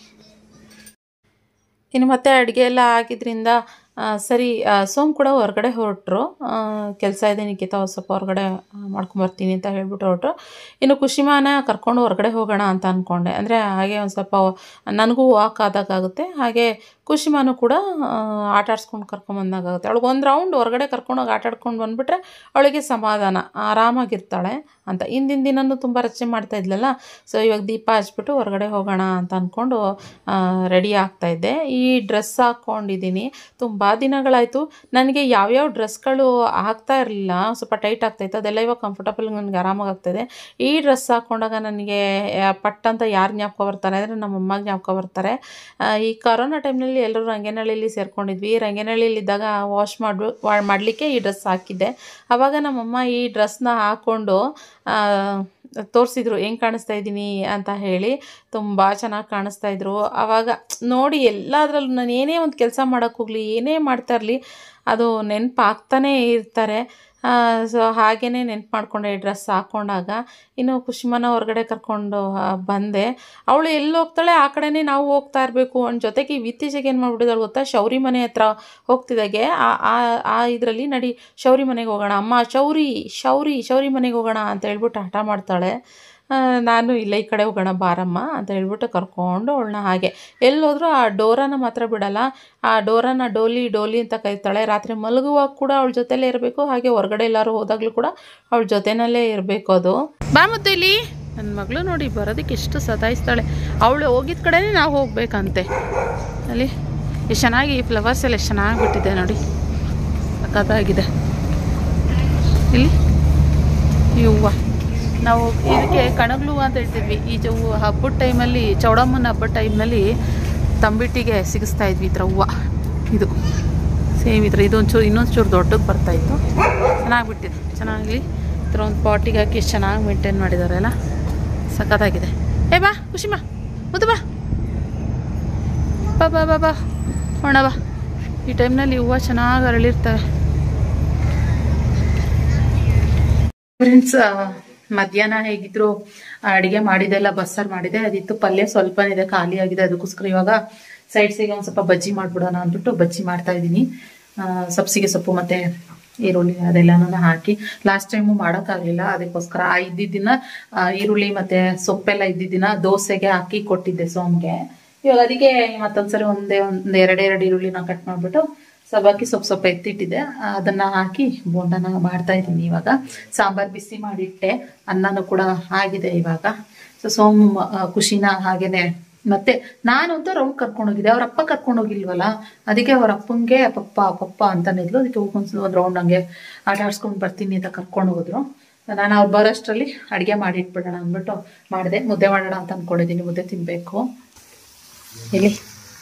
Speaker 1: ಇನ್ನು ಮತ್ತೆ ಅಡುಗೆ ಎಲ್ಲ ಆಗಿದ್ರಿಂದ ಸರಿ, ಸೋಮ್ ಕೂಡ ಹೊರಗಡೆ ಹೊರಟರು. ಕೆಲಸ ಇದೆ ನಿಖಿತಾ, ಸ್ವಲ್ಪ ಹೊರಗಡೆ ಮಾಡ್ಕೊಂಬರ್ತೀನಿ ಅಂತ ಹೇಳ್ಬಿಟ್ಟು ಹೊರಟರು. ಇನ್ನು ಖುಷಿಮಾನ ಕರ್ಕೊಂಡು ಹೊರಗಡೆ ಹೋಗೋಣ ಅಂತ ಅಂದ್ಕೊಂಡೆ. ಅಂದರೆ ಹಾಗೆ ಒಂದು ಸ್ವಲ್ಪ ನನಗೂ ವಾಕ್ ಆದಾಗುತ್ತೆ, ಹಾಗೆ ಖುಷಿಮಾನು ಕೂಡ ಆಟ ಆಡ್ಸ್ಕೊಂಡು ಕರ್ಕೊಂಬಂದಾಗುತ್ತೆ. ಅವಳಿಗೆ ಒಂದು ರೌಂಡ್ ಹೊರಗಡೆ ಕರ್ಕೊಂಡೋಗಿ ಆಟ ಆಡ್ಕೊಂಡು ಬಂದುಬಿಟ್ರೆ ಅವಳಿಗೆ ಸಮಾಧಾನ, ಆರಾಮಾಗಿರ್ತಾಳೆ ಅಂತ. ಹಿಂದಿನ ದಿನವೂ ತುಂಬ ರಚನೆ ಮಾಡ್ತಾ ಇದ್ಲಲ್ಲ. ಸೊ ಇವಾಗ ದೀಪ ಹಚ್ಬಿಟ್ಟು ಹೊರಗಡೆ ಹೋಗೋಣ ಅಂತ ಅಂದ್ಕೊಂಡು ರೆಡಿ ಆಗ್ತಾಯಿದ್ದೆ. ಈ ಡ್ರೆಸ್ ಹಾಕ್ಕೊಂಡಿದ್ದೀನಿ, ತುಂಬ ದಿನಗಳಾಯಿತು. ನನಗೆ ಯಾವ್ಯಾವ ಡ್ರೆಸ್ಗಳು ಆಗ್ತಾ ಇರಲಿಲ್ಲ, ಸ್ವಲ್ಪ ಟೈಟ್ ಆಗ್ತಾಯಿತ್ತು, ಅದೆಲ್ಲ ಇವಾಗ ಕಂಫರ್ಟಬಲ್, ನನಗೆ ಆರಾಮಾಗಿ ಆಗ್ತಾಯಿದೆ. ಈ ಡ್ರೆಸ್ ಹಾಕ್ಕೊಂಡಾಗ ನನಗೆ ಪಟ್ ಅಂತ ಯಾರು ಜ್ಞಾಪಕ ಬರ್ತಾರೆ ಅಂದರೆ ನಮ್ಮಮ್ಮಗೆ ಜ್ಞಾಪಕ ಬರ್ತಾರೆ. ಈ ಕರೋನಾ ಟೈಮ್ನಲ್ಲಿ ಎಲ್ಲರೂ ರಂಗನಹಳ್ಳಿಲಿ ಸೇರ್ಕೊಂಡಿದ್ವಿ. ರಂಗನಹಳ್ಳಿಲಿದ್ದಾಗ ವಾಶ್ ಮಾಡಲಿಕ್ಕೆ ಈ ಡ್ರೆಸ್ ಹಾಕಿದ್ದೆ. ಆವಾಗ ನಮ್ಮಮ್ಮ ಈ ಡ್ರೆಸ್ನ ಹಾಕ್ಕೊಂಡು ತೋರಿಸಿದ್ರು, ಹೆಂಗೆ ಕಾಣಿಸ್ತಾ ಇದ್ದೀನಿ ಅಂತ ಹೇಳಿ. ತುಂಬ ಚೆನ್ನಾಗಿ ಕಾಣಿಸ್ತಾಯಿದ್ರು. ಆವಾಗ ನೋಡಿ ಎಲ್ಲದರಲ್ಲೂ ನಾನು ಏನೇ ಒಂದು ಕೆಲಸ ಮಾಡೋಕ್ಕೆ ಹೋಗಲಿ, ಏನೇ ಮಾಡ್ತಾ ಇರಲಿ, ಅದು ನೆನಪು ಆಗ್ತಾನೇ ಇರ್ತಾರೆ. ಸೊ ಹಾಗೇ ನೆನಪು ಮಾಡಿಕೊಂಡೆ ಈ ಡ್ರೆಸ್ ಹಾಕ್ಕೊಂಡಾಗ. ಇನ್ನು ಖುಷಿಮಾನ ಹೊರಗಡೆ ಕರ್ಕೊಂಡು ಬಂದೆ. ಅವಳು ಎಲ್ಲಿ ಹೋಗ್ತಾಳೆ ಆ ಕಡೆನೇ ನಾವು ಹೋಗ್ತಾ ಇರಬೇಕು. ಅವನ ಜೊತೆಗೆ ಇತ್ತೀಚೆಗೆ ಏನು ಮಾಡ್ಬಿಟ್ಟಿದ್ದಾಳೆ ಗೊತ್ತಾ, ಶೌರಿ ಮನೆ ಹತ್ರ ಹೋಗ್ತಿದ್ದಾಗೆ ಆ ಇದರಲ್ಲಿ ನಡಿ ಶೌರಿ ಮನೆಗೆ ಹೋಗೋಣ ಅಮ್ಮ, ಶೌರಿ ಮನೆಗೆ ಹೋಗೋಣ ಅಂತ ಹೇಳ್ಬಿಟ್ಟು ಹಠ ಮಾಡ್ತಾಳೆ. ನಾನು ಇಲ್ಲ ಈ ಕಡೆ ಹೋಗೋಣ ಬಾರಮ್ಮ ಅಂತ ಹೇಳ್ಬಿಟ್ಟು ಕರ್ಕೊಂಡು ಅವಳನ್ನ ಹಾಗೆ ಎಲ್ಲೋದ್ರೂ ಆ ಡೋರಾನ ಮಾತ್ರ ಬಿಡಲ್ಲ. ಆ ಡೋರಾನ ಡೋಲಿ ಅಂತ ಕರೀತಾಳೆ. ರಾತ್ರಿ ಮಲಗುವಾಗ ಕೂಡ ಅವಳ ಜೊತೆಲೇ ಇರಬೇಕು, ಹಾಗೆ ಹೊರಗಡೆ ಎಲ್ಲರೂ ಹೋದಾಗಲೂ ಕೂಡ ಅವಳ ಜೊತೆನಲ್ಲೇ ಇರಬೇಕು. ಅದು ಬಾ ಮುದ್ದು ಇಲ್ಲಿ ನನ್ನ ಮಗಳು ನೋಡಿ ಬರೋದಕ್ಕೆ ಎಷ್ಟು ಸತಾಯಿಸ್ತಾಳೆ. ಅವಳು ಹೋಗಿದ್ದ ಕಡೆನೇ ನಾವು ಹೋಗ್ಬೇಕಂತೆ. ಅಲ್ಲಿ ಎಷ್ಟು ಚೆನ್ನಾಗಿ ಈ ಫ್ಲವರ್ಸ್ ಎಲ್ಲ ಎಷ್ಟು ಚೆನ್ನಾಗಿ ಬಿಟ್ಟಿದೆ ನೋಡಿ, ಸಖತ್ತಾಗಿದೆ. ಇಲ್ಲಿ ಈ ಹೂವು ನಾವು ಇದಕ್ಕೆ ಕಣಗ್ಲು ಅಂತ ಹೇಳ್ತಿದ್ವಿ. ಈ ಹಬ್ಬದ ಟೈಮಲ್ಲಿ, ಚೌಡಮ್ಮನ ಹಬ್ಬದ ಟೈಮ್ನಲ್ಲಿ ತಂಬಿಟ್ಟಿಗೆ ಸಿಗಿಸ್ತಾ ಇದ್ವಿ ಈ ಥರ ಹೂವು. ಇದು ಸೇಮ್ ಈ ಥರ ಇದೊಂಚೂರು ಇನ್ನೊಂದು ಚೂರು ದೊಡ್ಡಕ್ಕೆ ಬರ್ತಾಯಿತ್ತು. ಚೆನ್ನಾಗಿ ಬಿಟ್ಟಿದೆ, ಚೆನ್ನಾಗಿ ಈ ಥರ ಒಂದು ಪಾಟಿಗೆ ಹಾಕಿ ಎಷ್ಟು ಚೆನ್ನಾಗಿ ಮೇಂಟೈನ್ ಮಾಡಿದ್ದಾರೆ ಅಲ್ಲ, ಸಖತ್ತಾಗಿದೆ. ಏ ಬಾ ಖುಷಿಮಾ, ಮುದ್ದು ಬಾ ಬಾ ಬಾ ಬಾ ಬಾ ಅಣ್ಣ ಬಾ. ಈ ಟೈಮ್ನಲ್ಲಿ ಹೂವು ಚೆನ್ನಾಗಿ ಅರಳಿರ್ತವೆ. ಫ್ರೆಂಡ್ಸ್, ಮಧ್ಯಾಹ್ನ ಹೇಗಿದ್ರು ಅಡುಗೆ ಮಾಡಿದೆಲ್ಲ, ಬಸ್ಸಾರು ಮಾಡಿದೆ, ಅದಿತ್ತು. ಪಲ್ಯ ಸ್ವಲ್ಪನಿದೆ, ಖಾಲಿ ಆಗಿದೆ. ಅದಕ್ಕೋಸ್ಕರ ಇವಾಗ ಸೈಡ್ಸಿಗೆ ಒಂದು ಸ್ವಲ್ಪ ಬಜ್ಜಿ ಮಾಡ್ಬಿಡೋಣ ಅಂದ್ಬಿಟ್ಟು ಬಜ್ಜಿ ಮಾಡ್ತಾ ಇದ್ದೀನಿ. ಸಬ್ಸಿಗೆ ಸೊಪ್ಪು ಮತ್ತೆ ಈರುಳ್ಳಿ ಅದೆಲ್ಲನೂ ಹಾಕಿ. ಲಾಸ್ಟ್ ಟೈಮು ಮಾಡೋಕ್ಕಾಗಲಿಲ್ಲ, ಅದಕ್ಕೋಸ್ಕರ ಇದ್ದಿದ್ದಿನ ಈರುಳ್ಳಿ ಮತ್ತೆ ಸೊಪ್ಪೆಲ್ಲ ಇದ್ದಿದ್ದಿನ ದೋಸೆಗೆ ಹಾಕಿ ಕೊಟ್ಟಿದ್ದೆ ಸೋಮ್ಗೆ. ಇವಾಗ ಅದಕ್ಕೆ ಮತ್ತೊಂದ್ಸರಿ ಒಂದು ಎರಡೆರಡು ಈರುಳ್ಳಿನ ಕಟ್ ಮಾಡಿಬಿಟ್ಟು ಸಬ್ಬಕ್ಕಿ ಸೊಪ್ಪು ಎತ್ತಿಟ್ಟಿದ್ದೆ, ಅದನ್ನ ಹಾಕಿ ಬೋಂಡನ ಮಾಡ್ತಾ ಇದ್ದೀನಿ. ಇವಾಗ ಸಾಂಬಾರ್ ಬಿಸಿ ಮಾಡಿಟ್ಟೆ, ಅನ್ನನೂ ಕೂಡ ಆಗಿದೆ ಇವಾಗ. ಸೊ ಸೋಮ್ ಖುಷಿನ ಹಾಗೇನೆ. ಮತ್ತೆ ನಾನಂತೂ ರೌಂಡ್ ಕರ್ಕೊಂಡೋಗಿದ್ದೆ, ಅವ್ರ ಅಪ್ಪ ಕರ್ಕೊಂಡೋಗಿಲ್ವಲ್ಲ, ಅದಕ್ಕೆ ಅವ್ರ ಅಪ್ಪಂಗೆ ಪಪ್ಪ ಪಪ್ಪ ಅಂತಾನಿದ್ಲು. ಅದಕ್ಕೆ ಒಂದು ರೌಂಡ್ ಹಂಗೆ ಆಟ ಆಡ್ಸ್ಕೊಂಡು ಬರ್ತೀನಿ ಅಂತ ಕರ್ಕೊಂಡು ಹೋದ್ರು. ನಾನು ಅವ್ರು ಬರೋಷ್ಟರಲ್ಲಿ ಅಡುಗೆ ಮಾಡಿಟ್ಬಿಡೋಣ ಅಂದ್ಬಿಟ್ಟು ಮಾಡಿದೆ. ಮುದ್ದೆ ಮಾಡೋಣ ಅಂತ ಅಂದ್ಕೊಂಡಿದ್ದೀನಿ, ಮುದ್ದೆ ತಿನ್ನಬೇಕು. ಇಲ್ಲಿ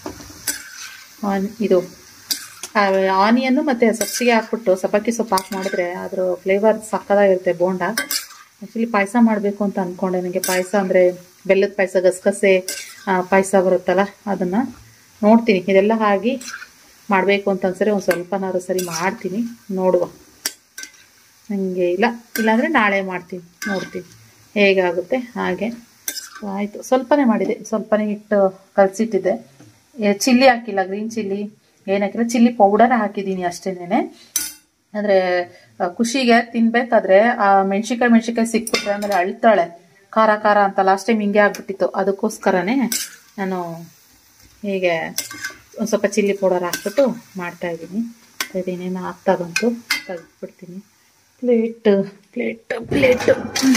Speaker 1: ಇದು ಆನಿಯನ್ನು ಮತ್ತು ಸಬ್ಸಿಗೆ ಹಾಕ್ಬಿಟ್ಟು ಸಬ್ಬಕ್ಕಿ ಸೊಪ್ಪು ಹಾಕಿ ಮಾಡಿದ್ರೆ ಅದ್ರ ಫ್ಲೇವರ್ ಸಕ್ಕದಾಗಿರುತ್ತೆ ಬೋಂಡ. ಆ್ಯಕ್ಚುಲಿ ಪಾಯಸ ಮಾಡಬೇಕು ಅಂತ ಅಂದ್ಕೊಂಡೆ. ನನಗೆ ಪಾಯಸ ಅಂದರೆ ಬೆಲ್ಲದ ಪಾಯಸ, ಗಸಗಸೆ ಪಾಯಸ ಬರುತ್ತಲ್ಲ, ಅದನ್ನು ನೋಡ್ತೀನಿ. ಇದೆಲ್ಲ ಆಗಿ ಮಾಡಬೇಕು ಅಂತ ಅನ್ಸರಿ ಒಂದು ಸ್ವಲ್ಪನಾದ್ರು ಸರಿ ಮಾಡ್ತೀನಿ, ನೋಡುವ. ನನಗೆ ಇಲ್ಲಾಂದರೆ ನಾಳೆ ಮಾಡ್ತೀನಿ, ನೋಡ್ತೀನಿ ಹೇಗಾಗುತ್ತೆ ಹಾಗೆ. ಆಯಿತು, ಸ್ವಲ್ಪನೇ ಮಾಡಿದೆ, ಸ್ವಲ್ಪನೇ ಹಿಟ್ಟು ಕಲಸಿಟ್ಟಿದ್ದೆ. ಚಿಲ್ಲಿ ಹಾಕಿಲ್ಲ, ಗ್ರೀನ್ ಚಿಲ್ಲಿ ಏನು ಹಾಕಿಲ್ಲ, ಚಿಲ್ಲಿ ಪೌಡರ್ ಹಾಕಿದ್ದೀನಿ ಅಷ್ಟೇನೆ. ಅಂದರೆ ಖುಷಿಗೆ ತಿನ್ಬೇಕಾದ್ರೆ ಮೆಣಸಿಕಾಯಿ ಸಿಕ್ಬಿಟ್ರೆ ಆಮೇಲೆ ಅಳ್ತಾಳೆ, ಖಾರ ಖಾರ ಅಂತ. ಲಾಸ್ಟ್ ಟೈಮ್ ಹಿಂಗೆ ಆಗ್ಬಿಟ್ಟಿತ್ತು, ಅದಕ್ಕೋಸ್ಕರನೇ ನಾನು ಹೀಗೆ ಒಂದು ಸ್ವಲ್ಪ ಚಿಲ್ಲಿ ಪೌಡರ್ ಹಾಕ್ಬಿಟ್ಟು ಮಾಡ್ತಾಯಿದ್ದೀನಿ. ಅದೇನೇನು ಆಗ್ತಾ ಬಂತು, ತೆಗೆದ್ಬಿಡ್ತೀನಿ. Plate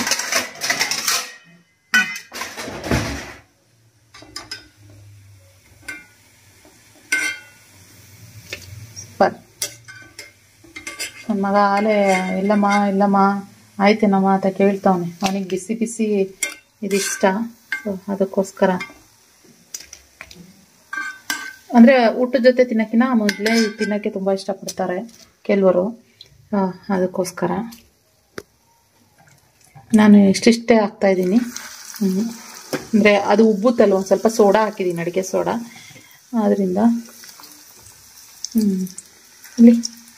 Speaker 1: super. ನನ್ನ ಮಗ ಆಲೆ ಎಲ್ಲಮ್ಮ ಆಯ್ತೇನಮ್ಮ ಅಂತ ಕೇಳ್ತಾವನೆ. ಅವನಿಗೆ ಬಿಸಿ ಬಿಸಿ ಇದಿಷ್ಟ, ಸೊ ಅದಕ್ಕೋಸ್ಕರ. ಅಂದರೆ ಊಟದ ಜೊತೆ ತಿನ್ನೋಕ್ಕಿಂತ ಮೊದಲೇ ತಿನ್ನೋಕ್ಕೆ ತುಂಬ ಇಷ್ಟಪಡ್ತಾರೆ ಕೆಲವರು, ಅದಕ್ಕೋಸ್ಕರ ನಾನು ಇಷ್ಟಿಷ್ಟೇ ಹಾಕ್ತಾಯಿದ್ದೀನಿ. ಅಂದರೆ ಅದು ಉಬ್ಬುತ್ತಲ್ಲ, ಒಂದು ಸ್ವಲ್ಪ ಸೋಡಾ ಹಾಕಿದ್ದೀನಿ, ಅಡುಗೆ ಸೋಡಾ, ಆದ್ದರಿಂದ. ಇಲ್ಲಿ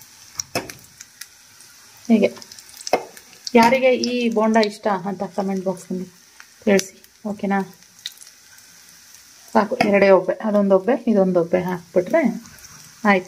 Speaker 1: ಹೀಗೆ. ಯಾರಿಗೆ ಈ ಬೋಂಡ ಇಷ್ಟ ಅಂತ ಕಮೆಂಟ್ ಬಾಕ್ಸಲ್ಲಿ ತಿಳಿಸಿ, ಓಕೆನಾ? ಸಾಕು, ಎರಡೇ ಒಬ್ಬೆ, ಅದೊಂದೊಬ್ಬೆ ಇದೊಂದೊಬ್ಬೆ ಹಾಕ್ಬಿಟ್ರೆ ಆಯಿತು.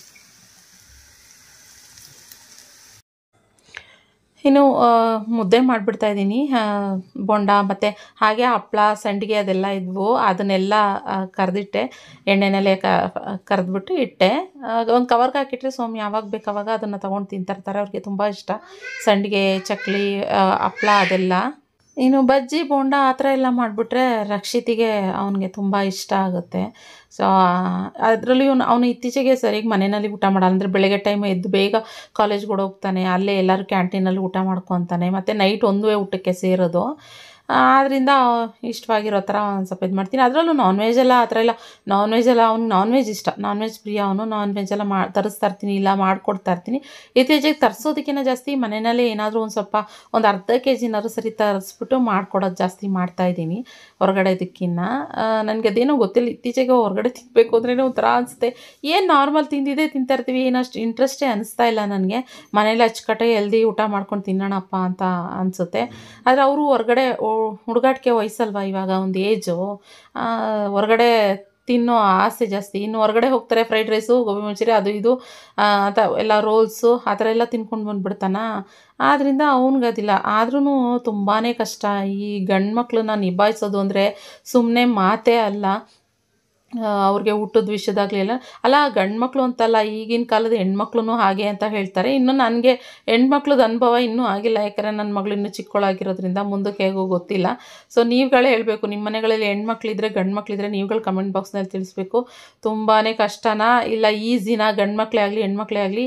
Speaker 1: ಇನ್ನು ಮುದ್ದೆ ಮಾಡಿಬಿಡ್ತಾ ಇದ್ದೀನಿ. ಬೋಂಡ ಮತ್ತು ಹಾಗೆ ಹಪ್ಪಳ, ಸಂಡಿಗೆ ಅದೆಲ್ಲ ಇದ್ವು, ಅದನ್ನೆಲ್ಲ ಕರೆದಿಟ್ಟೆ. ಎಣ್ಣೆನಲ್ಲೇ ಕರೆದ್ಬಿಟ್ಟು ಇಟ್ಟೆ. ಒಂದು ಕವರ್ಗೆ ಹಾಕಿಟ್ರೆ ಸೋಮ್ ಯಾವಾಗ ಬೇಕು ಅವಾಗ ಅದನ್ನು ತೊಗೊಂಡು ತಿಂತಾಯಿರ್ತಾರೆ. ಅವ್ರಿಗೆ ತುಂಬ ಇಷ್ಟ ಸಂಡಿಗೆ, ಚಕ್ಲಿ, ಹಪ್ಪಳ ಅದೆಲ್ಲ. ಇನ್ನು ಬಜ್ಜಿ, ಬೋಂಡ ಆ ಥರ ಎಲ್ಲ ಮಾಡಿಬಿಟ್ರೆ ರಕ್ಷಿತಿಗೆ ಅವನಿಗೆ ತುಂಬ ಇಷ್ಟ ಆಗುತ್ತೆ. ಸೊ ಅದರಲ್ಲಿ ಅವನು ಇತ್ತೀಚೆಗೆ ಸರಿಯಾಗಿ ಮನೆಯಲ್ಲಿ ಊಟ ಮಾಡಲ್ಲ. ಅಂದರೆ ಬೆಳಗ್ಗೆ ಟೈಮ್ ಎದ್ದು ಬೇಗ ಕಾಲೇಜ್ಗೆ ಹೋಗ್ತಾನೆ, ಅಲ್ಲೇ ಎಲ್ಲರೂ ಕ್ಯಾಂಟೀನಲ್ಲಿ ಊಟ ಮಾಡ್ಕೊತಾನೆ, ಮತ್ತು ನೈಟ್ ಒಂದೇ ಊಟಕ್ಕೆ ಸೇರೋದು. ಆದ್ದರಿಂದ ಇಷ್ಟವಾಗಿರೋ ಥರ ಒಂದು ಸ್ವಲ್ಪ ಇದು ಮಾಡ್ತೀನಿ. ಅದರಲ್ಲೂ ನಾನ್ ವೆಜ್ ಎಲ್ಲ ಆ ಥರ ಎಲ್ಲ, ಅವ್ನಿಗೆ ನಾನ್ ವೆಜ್ ಇಷ್ಟ, ನಾನ್ ವೆಜ್ ಪ್ರಿಯ ಅವನು. ನಾನ್ ವೆಜ್ ಎಲ್ಲ ತರಿಸ್ತಾ ಇರ್ತೀನಿ, ಇಲ್ಲ ಮಾಡಿಕೊಡ್ತಾ ಇರ್ತೀನಿ. ಇತ್ತೀಚೆಗೆ ತರಿಸೋದಕ್ಕಿಂತ ಜಾಸ್ತಿ ಮನೆಯಲ್ಲೇ ಏನಾದರೂ ಒಂದು ಸ್ವಲ್ಪ ಒಂದು ಅರ್ಧ ಕೆಜಿನಾದ್ರು ಸರಿ ತರಿಸ್ಬಿಟ್ಟು ಮಾಡ್ಕೊಡೋದು ಜಾಸ್ತಿ ಮಾಡ್ತಾಯಿದ್ದೀನಿ ಹೊರಗಡೆದಕ್ಕಿಂತ. ನನಗೆ ಅದೇನೋ ಗೊತ್ತಿಲ್ಲ, ಇತ್ತೀಚೆಗೆ ಹೊರಗಡೆ ತಿನ್ನಬೇಕು ಅಂದ್ರೇ ಒಂಥರ ಅನಿಸುತ್ತೆ. ಏನು ನಾರ್ಮಲ್ ತಿಂದಿದ್ದೇ ತಿಂತಾಯಿರ್ತೀವಿ, ಏನಷ್ಟು ಇಂಟ್ರೆಸ್ಟೇ ಅನಿಸ್ತಾ ಇಲ್ಲ ನನಗೆ. ಮನೇಲಿ ಅಚ್ಚುಕಟ್ಟಾಗಿ ಹೆಲ್ದಿ ಊಟ ಮಾಡ್ಕೊಂಡು ತಿನ್ನೋಣಪ್ಪ ಅಂತ ಅನಿಸುತ್ತೆ. ಆದರೆ ಅವರು ಹೊರಗಡೆ ಹುಡುಗಾಟಿಕೆ ವಯಸ್ಸಲ್ವ ಇವಾಗ, ಒಂದು ಏಜು, ಹೊರಗಡೆ ತಿನ್ನೋ ಆಸೆ ಜಾಸ್ತಿ. ಇನ್ನು ಹೊರಗಡೆ ಹೋಗ್ತಾರೆ, ಫ್ರೈಡ್ ರೈಸು, ಗೋಬಿ ಮಂಚೂರಿ, ಅದು ಇದು ಅಂತ ಎಲ್ಲ ರೋಲ್ಸು ಆ ಥರ ಎಲ್ಲ ತಿನ್ಕೊಂಡು ಬಂದುಬಿಡ್ತಾನ. ಆದ್ದರಿಂದ ಅವನಿಗದಿಲ್ಲ. ಆದ್ರೂ ತುಂಬಾ ಕಷ್ಟ ಈ ಗಂಡು ಮಕ್ಕಳನ್ನ ನಿಭಾಯಿಸೋದು ಅಂದರೆ ಸುಮ್ಮನೆ ಮಾತೇ ಅಲ್ಲ. ಅವ್ರಿಗೆ ಊಟದ ವಿಷಯದಾಗಲಿ ಎಲ್ಲ ಅಲ್ಲ, ಗಂಡು ಮಕ್ಕಳು ಅಂತಲ್ಲ, ಈಗಿನ ಕಾಲದ ಹೆಣ್ಮಕ್ಳು ಹಾಗೆ ಅಂತ ಹೇಳ್ತಾರೆ. ಇನ್ನು ನನಗೆ ಹೆಣ್ಮಕ್ಳದ ಅನುಭವ ಇನ್ನೂ ಆಗಿಲ್ಲ, ಯಾಕಂದರೆ ನನ್ನ ಮಗಳು ಇನ್ನೂ ಚಿಕ್ಕವಳಾಗಿರೋದ್ರಿಂದ ಮುಂದಕ್ಕೆ ಹೇಗೋ ಗೊತ್ತಿಲ್ಲ. ಸೊ ನೀವುಗಳೇ ಹೇಳಬೇಕು, ನಿಮ್ಮ ಮನೆಗಳಲ್ಲಿ ಹೆಣ್ಮಕ್ಳಿದ್ರೆ ಗಂಡು ಮಕ್ಕಳಿದ್ರೆ ನೀವುಗಳು ಕಮೆಂಟ್ ಬಾಕ್ಸ್ನಲ್ಲಿ ತಿಳಿಸ್ಬೇಕು. ತುಂಬಾ ಕಷ್ಟನಾ ಇಲ್ಲ ಈಸಿನಾ, ಗಂಡು ಮಕ್ಕಳೇ ಆಗಲಿ ಹೆಣ್ಮಕ್ಳೇ ಆಗಲಿ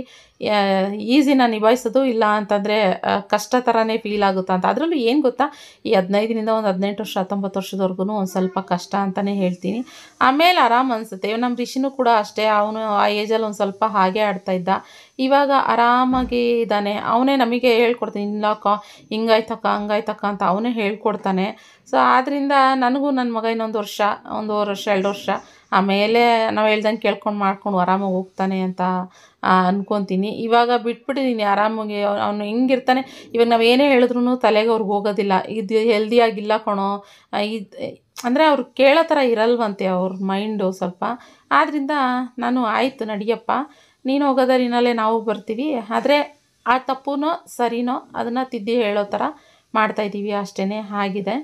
Speaker 1: ಈಸಿನ ನಿಭಾಯಿಸೋದು, ಇಲ್ಲ ಅಂತಂದರೆ ಕಷ್ಟ ಥರನೇ ಫೀಲ್ ಆಗುತ್ತಾ ಅಂತ. ಅದರಲ್ಲೂ ಏನು ಗೊತ್ತಾ, ಈ 15ರಿಂದ ಒಂದು 18 ವರ್ಷ 19 ವರ್ಷದವರೆಗೂ ಒಂದು ಸ್ವಲ್ಪ ಕಷ್ಟ ಅಂತಲೇ ಹೇಳ್ತೀನಿ. ಆಮೇಲೆ ಆರಾಮ್ ಅನಿಸುತ್ತೆ. ನಮ್ಮ ರಿಷಿನೂ ಕೂಡ ಅಷ್ಟೇ, ಅವನು ಆ ಏಜಲ್ಲಿ ಒಂದು ಸ್ವಲ್ಪ ಹಾಗೆ ಆಡ್ತಾಯಿದ್ದ, ಇವಾಗ ಆರಾಮಾಗಿ ಇದ್ದಾನೆ. ಅವನೇ ನಮಗೆ ಹೇಳ್ಕೊಡ್ತಾನೆ, ಇಲ್ಲಕ್ಕ ಹಿಂಗಾಯ್ತಕ್ಕ ಹಂಗಾಯ್ತಕ್ಕ ಅಂತ ಅವನೇ ಹೇಳ್ಕೊಡ್ತಾನೆ. ಸೊ ಆದ್ದರಿಂದ ನನಗೂ ನನ್ನ ಮಗ ಇನ್ನೊಂದು ವರ್ಷ 1 ವರ್ಷ 2 ವರ್ಷ ಆಮೇಲೆ ನಾವು ಹೇಳ್ದಂಗೆ ಕೇಳ್ಕೊಂಡು ಮಾಡ್ಕೊಂಡು ಆರಾಮಾಗಿ ಹೋಗ್ತಾನೆ ಅಂತ ಅಂದ್ಕೊತೀನಿ. ಇವಾಗ ಬಿಟ್ಬಿಟ್ಟಿದ್ದೀನಿ ಆರಾಮಾಗಿ. ಅವನು ಹೆಂಗಿರ್ತಾನೆ, ಇವಾಗ ನಾವು ಏನೇ ಹೇಳಿದ್ರು ತಲೆಗೆ ಅವ್ರಿಗೆ ಹೋಗೋದಿಲ್ಲ. ಇದು ಹೆಲ್ದಿಯಾಗಿಲ್ಲ ಕಣೋ, ಅಂದರೆ ಅವ್ರು ಕೇಳೋ ಥರ ಇರಲ್ವಂತೆ ಅವ್ರ ಮೈಂಡು ಸ್ವಲ್ಪ. ಆದ್ದರಿಂದ ನಾನು ಆಯಿತು ನಡಿಯಪ್ಪ, ನೀನು ಹೋಗೋದರಿನಲ್ಲೇ ನಾವು ಬರ್ತೀವಿ, ಆದರೆ ಆ ತಪ್ಪುನೋ ಸರಿನೋ ಅದನ್ನು ತಿದ್ದಿ ಹೇಳೋ ಥರ ಮಾಡ್ತಾಯಿದ್ದೀವಿ ಅಷ್ಟೇ ಆಗಿದೆ.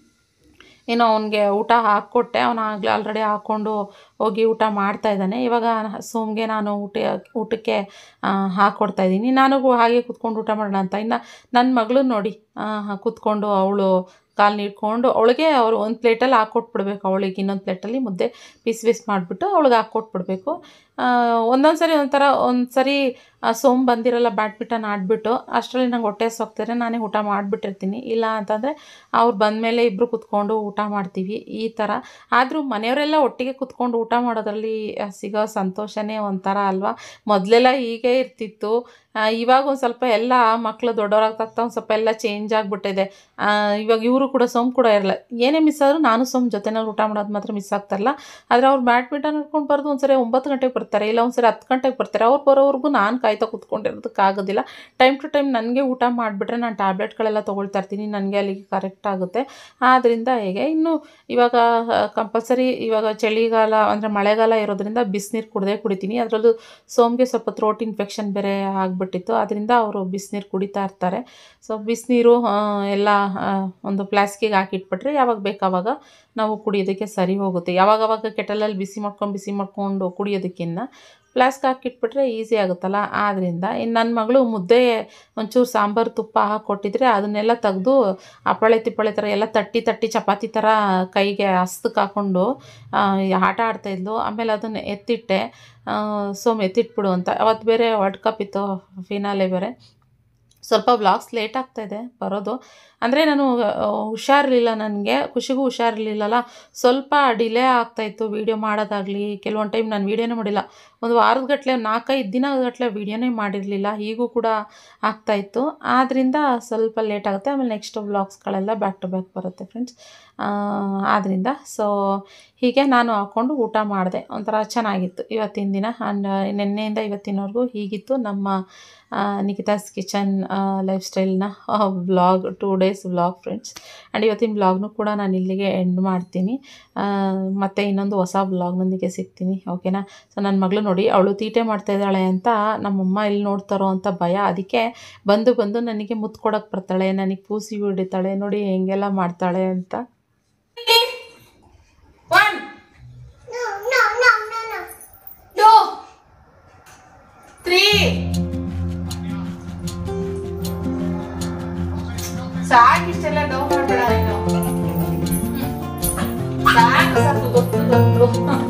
Speaker 1: ಏನೋ ಅವನಿಗೆ ಊಟ ಹಾಕ್ಕೊಟ್ಟೆ, ಅವನು ಆಲ್ರೆಡಿ ಹಾಕ್ಕೊಂಡು ಹೋಗಿ ಊಟ ಮಾಡ್ತಾಯಿದ್ದಾನೆ. ಇವಾಗ ಸೋಮ್ಗೆ ನಾನು ಊಟಕ್ಕೆ ಹಾಕ್ಕೊಡ್ತಾಯಿದ್ದೀನಿ. ನನಗೂ ಹಾಗೆ ಕೂತ್ಕೊಂಡು ಊಟ ಮಾಡೋಣ ಅಂತ. ಇನ್ನು ನನ್ನ ಮಗಳು ನೋಡಿ ಕೂತ್ಕೊಂಡು ಅವಳು ಕಾಲು ನೀಡ್ಕೊಂಡು ಅವಳಿಗೆ ಅವರು ಒಂದು ಪ್ಲೇಟಲ್ಲಿ ಹಾಕ್ಕೊಟ್ಬಿಡ್ಬೇಕು, ಅವಳಿಗೆ ಇನ್ನೊಂದು ಪ್ಲೇಟಲ್ಲಿ ಮುದ್ದೆ ಪೀಸ್ ಮಾಡಿಬಿಟ್ಟು ಅವಳಿಗೆ ಹಾಕ್ಕೊಟ್ಬಿಡ್ಬೇಕು. ಒಂದೊಂದು ಸರಿ ಒಂದು ಸರಿ ಸೋಮ್ ಬಂದಿರಲ್ಲ, ಬ್ಯಾಡ್ಮಿಂಟನ್ ಆಡಿಬಿಟ್ಟು ಅಷ್ಟರಲ್ಲಿ ನಂಗೆ ಹೊಟ್ಟೆ ಹಸ್ವಾಗ್ತಾರೆ, ನಾನೇ ಊಟ ಮಾಡಿಬಿಟ್ಟಿರ್ತೀನಿ. ಇಲ್ಲ ಅಂತಂದರೆ ಅವ್ರು ಬಂದಮೇಲೆ ಇಬ್ಬರು ಕೂತ್ಕೊಂಡು ಊಟ ಮಾಡ್ತೀವಿ ಈ ಥರ. ಆದರೂ ಮನೆಯವರೆಲ್ಲ ಒಟ್ಟಿಗೆ ಕೂತ್ಕೊಂಡು ಊಟ ಮಾಡೋದ್ರಲ್ಲಿ ಸಿಗೋ ಸಂತೋಷನೇ ಒಂಥರ ಅಲ್ವಾ. ಮೊದಲೆಲ್ಲ ಹೀಗೆ ಇರ್ತಿತ್ತು, ಇವಾಗ ಒಂದು ಸ್ವಲ್ಪ ಎಲ್ಲ ಮಕ್ಕಳು ದೊಡ್ಡವರಾಗ್ತಾ ಒಂದು ಸ್ವಲ್ಪ ಎಲ್ಲ ಚೇಂಜ್ ಆಗಿಬಿಟ್ಟಿದೆ. ಇವಾಗ ಇವರು ಕೂಡ ಸೋಮ್ ಕೂಡ ಇರಲ್ಲ, ಏನೇ ಮಿಸ್ ಆದರೂ ನಾನು ಸೋಮ್ ಜೊತೆನಲ್ಲಿ ಊಟ ಮಾಡೋದು ಮಾತ್ರ ಮಿಸ್ ಆಗ್ತಾರಲ್ಲ. ಆದರೆ ಅವ್ರು ಬ್ಯಾಡ್ಮಿಂಟನ್ ಆಡ್ಕೊಂಡು ಬರೋದು ಒಂದು ಸರಿ 9 ಗಂಟೆಗೆ ಬರ್ತಾರೆ, ಇಲ್ಲ ಒಂದು ಸರಿ 10 ಗಂಟೆಗೆ ಬರ್ತಾರೆ. ಅವ್ರು ಬರೋವರೆಗೂ ನಾನು ಕಾಯ್ತಾ ಕೂತ್ಕೊಂಡಿರೋದಕ್ಕಾಗೋದಿಲ್ಲ. ಟೈಮ್ ಟು ಟೈಮ್ ನನಗೆ ಊಟ ಮಾಡಿಬಿಟ್ರೆ ನಾನು ಟ್ಯಾಬ್ಲೆಟ್ಗಳೆಲ್ಲ ತೊಗೊಳ್ತಾ ಇರ್ತೀನಿ, ನನಗೆ ಅಲ್ಲಿಗೆ ಕರೆಕ್ಟ್ ಆಗುತ್ತೆ. ಆದ್ದರಿಂದ ಹೇಗೆ ಇನ್ನು ಇವಾಗ ಕಂಪಲ್ಸರಿ ಇವಾಗ ಚಳಿಗಾಲ ಅಂದರೆ ಮಳೆಗಾಲ ಇರೋದ್ರಿಂದ ಬಿಸಿನೀರು ಕುಡಿತೀನಿ. ಅದರಲ್ಲೂ ಸೋಮ್ಗೆ ಸ್ವಲ್ಪ ಥ್ರೋಟ್ ಇನ್ಫೆಕ್ಷನ್ ಬೇರೆ ಆಗಿಬಿಟ್ಟಿತ್ತು, ಅದರಿಂದ ಅವರು ಬಿಸಿನೀರು ಕುಡಿತಾ ಇರ್ತಾರೆ. ಸೊ ಬಿಸಿನೀರು ಎಲ್ಲ ಒಂದು ಪ್ಲಾಸ್ಕಿಗೆ ಹಾಕಿಟ್ಬಿಟ್ರೆ ಯಾವಾಗ ಬೇಕಾವಾಗ ನಾವು ಕುಡಿಯೋದಕ್ಕೆ ಸರಿ ಹೋಗುತ್ತೆ. ಯಾವಾಗವಾಗ ಕೆಟಲಲ್ಲಿ ಬಿಸಿ ಮಾಡ್ಕೊಂಡು ಕುಡಿಯೋದಕ್ಕಿಂತ ಫ್ಲಾಸ್ಕ್ ಹಾಕಿಟ್ಬಿಟ್ರೆ ಈಸಿ ಆಗುತ್ತಲ್ಲ. ಆದ್ದರಿಂದ ಇನ್ನು ನನ್ನ ಮಗಳು ಮುದ್ದೆ ಒಂಚೂರು ಸಾಂಬಾರು ತುಪ್ಪ ಹಾಕ್ಕೊಟ್ಟಿದ್ರೆ ಅದನ್ನೆಲ್ಲ ತೆಗೆದು ಅಪ್ಪಳೆ ತಿಪ್ಪಳೆ ಥರ ಎಲ್ಲ ತಟ್ಟಿ ಚಪಾತಿ ಥರ ಕೈಗೆ ಹಸ್ತಕ್ಕೆ ಹಾಕ್ಕೊಂಡು ಆಟ ಆಡ್ತಾಯಿದ್ಲು. ಆಮೇಲೆ ಅದನ್ನು ಎತ್ತಿಟ್ಟೆ, ಸೋಮ್ ಎತ್ತಿಟ್ಬಿಡು ಅಂತ. ಅವತ್ತು ಬೇರೆ ವರ್ಲ್ಡ್ ಕಪ್ ಇತ್ತು, ಫಿನಾಲೆ ಬೇರೆ. ಸ್ವಲ್ಪ ವ್ಲಾಗ್ಸ್ ಲೇಟ್ ಆಗ್ತಾಯಿದೆ ಬರೋದು, ಅಂದರೆ ನಾನು ಹುಷಾರಿರಲಿಲ್ಲ, ನನಗೆ ಖುಷಿಗೂ ಹುಷಾರಿರಲಿಲ್ಲಲ್ಲ, ಸ್ವಲ್ಪ ಡಿಲೇ ಆಗ್ತಾಯಿತ್ತು ವೀಡಿಯೋ ಮಾಡೋದಾಗಲಿ. ಕೆಲವೊಂದು ಟೈಮ್ ನಾನು ವೀಡಿಯೋನೇ ಮಾಡಿಲ್ಲ, ಒಂದು ವಾರದಗಟ್ಟಲೆ 4-5 ದಿನಗಟ್ಟಲೆ ವೀಡಿಯೋನೇ ಮಾಡಿರಲಿಲ್ಲ. ಹೀಗೂ ಕೂಡ ಆಗ್ತಾಯಿತ್ತು, ಆದ್ದರಿಂದ ಸ್ವಲ್ಪ ಲೇಟ್ ಆಗುತ್ತೆ. ಆಮೇಲೆ ನೆಕ್ಸ್ಟ್ ವ್ಲಾಗ್ಸ್ಗಳೆಲ್ಲ ಬ್ಯಾಕ್ ಟು ಬ್ಯಾಕ್ ಬರುತ್ತೆ ಫ್ರೆಂಡ್ಸ್. ಆದ್ದರಿಂದ ಸೊ ಹೀಗೆ ನಾನು ಹಾಕ್ಕೊಂಡು ಊಟ ಮಾಡಿದೆ, ಒಂಥರ ಚೆನ್ನಾಗಿತ್ತು ಇವತ್ತಿನ ದಿನ. ಆ್ಯಂಡ್ ನಿನ್ನೆಯಿಂದ ಇವತ್ತಿನವರೆಗೂ ಹೀಗಿತ್ತು ನಮ್ಮ ನಿಖಿತಾಸ್ ಕಿಚನ್ ಲೈಫ್ ಸ್ಟೈಲ್ನ vlog, 2 days vlog friends. And ಇವತ್ತಿನ ವ್ಲಾಗ್ನೂ ಕೂಡ ನಾನು ಇಲ್ಲಿಗೆ ಎಂಡ್ ಮಾಡ್ತೀನಿ. ಮತ್ತು ಇನ್ನೊಂದು ಹೊಸ ವ್ಲಾಗ್ನೊಂದಿಗೆ ಸಿಗ್ತೀನಿ, ಓಕೆನಾ. ಸೊ ನನ್ನ ಮಗಳು ನೋಡಿ ಅವಳು ತೀಟೆ ಮಾಡ್ತಾಯಿದ್ದಾಳೆ ಅಂತ ನಮ್ಮಮ್ಮ ಇಲ್ಲಿ ನೋಡ್ತಾರೋ ಅಂತ ಭಯ, ಅದಕ್ಕೆ ಬಂದು ನನಗೆ ಮುತ್ತು ಕೊಡೋಕ್ಕೆ ಬರ್ತಾಳೆ, ನನಗೆ ಪೂಸಿ ಹಿಡಿತಾಳೆ, ನೋಡಿ ಹೆಂಗೆಲ್ಲ ಮಾಡ್ತಾಳೆ ಅಂತ.
Speaker 3: 1 2 3 ಸಾಕಿಷ್ಟೆಲ್ಲ ಡೌನ್ ಮಾಡಬೇಡ ನೀನು, ಸಾಕು ಗೊತ್ತು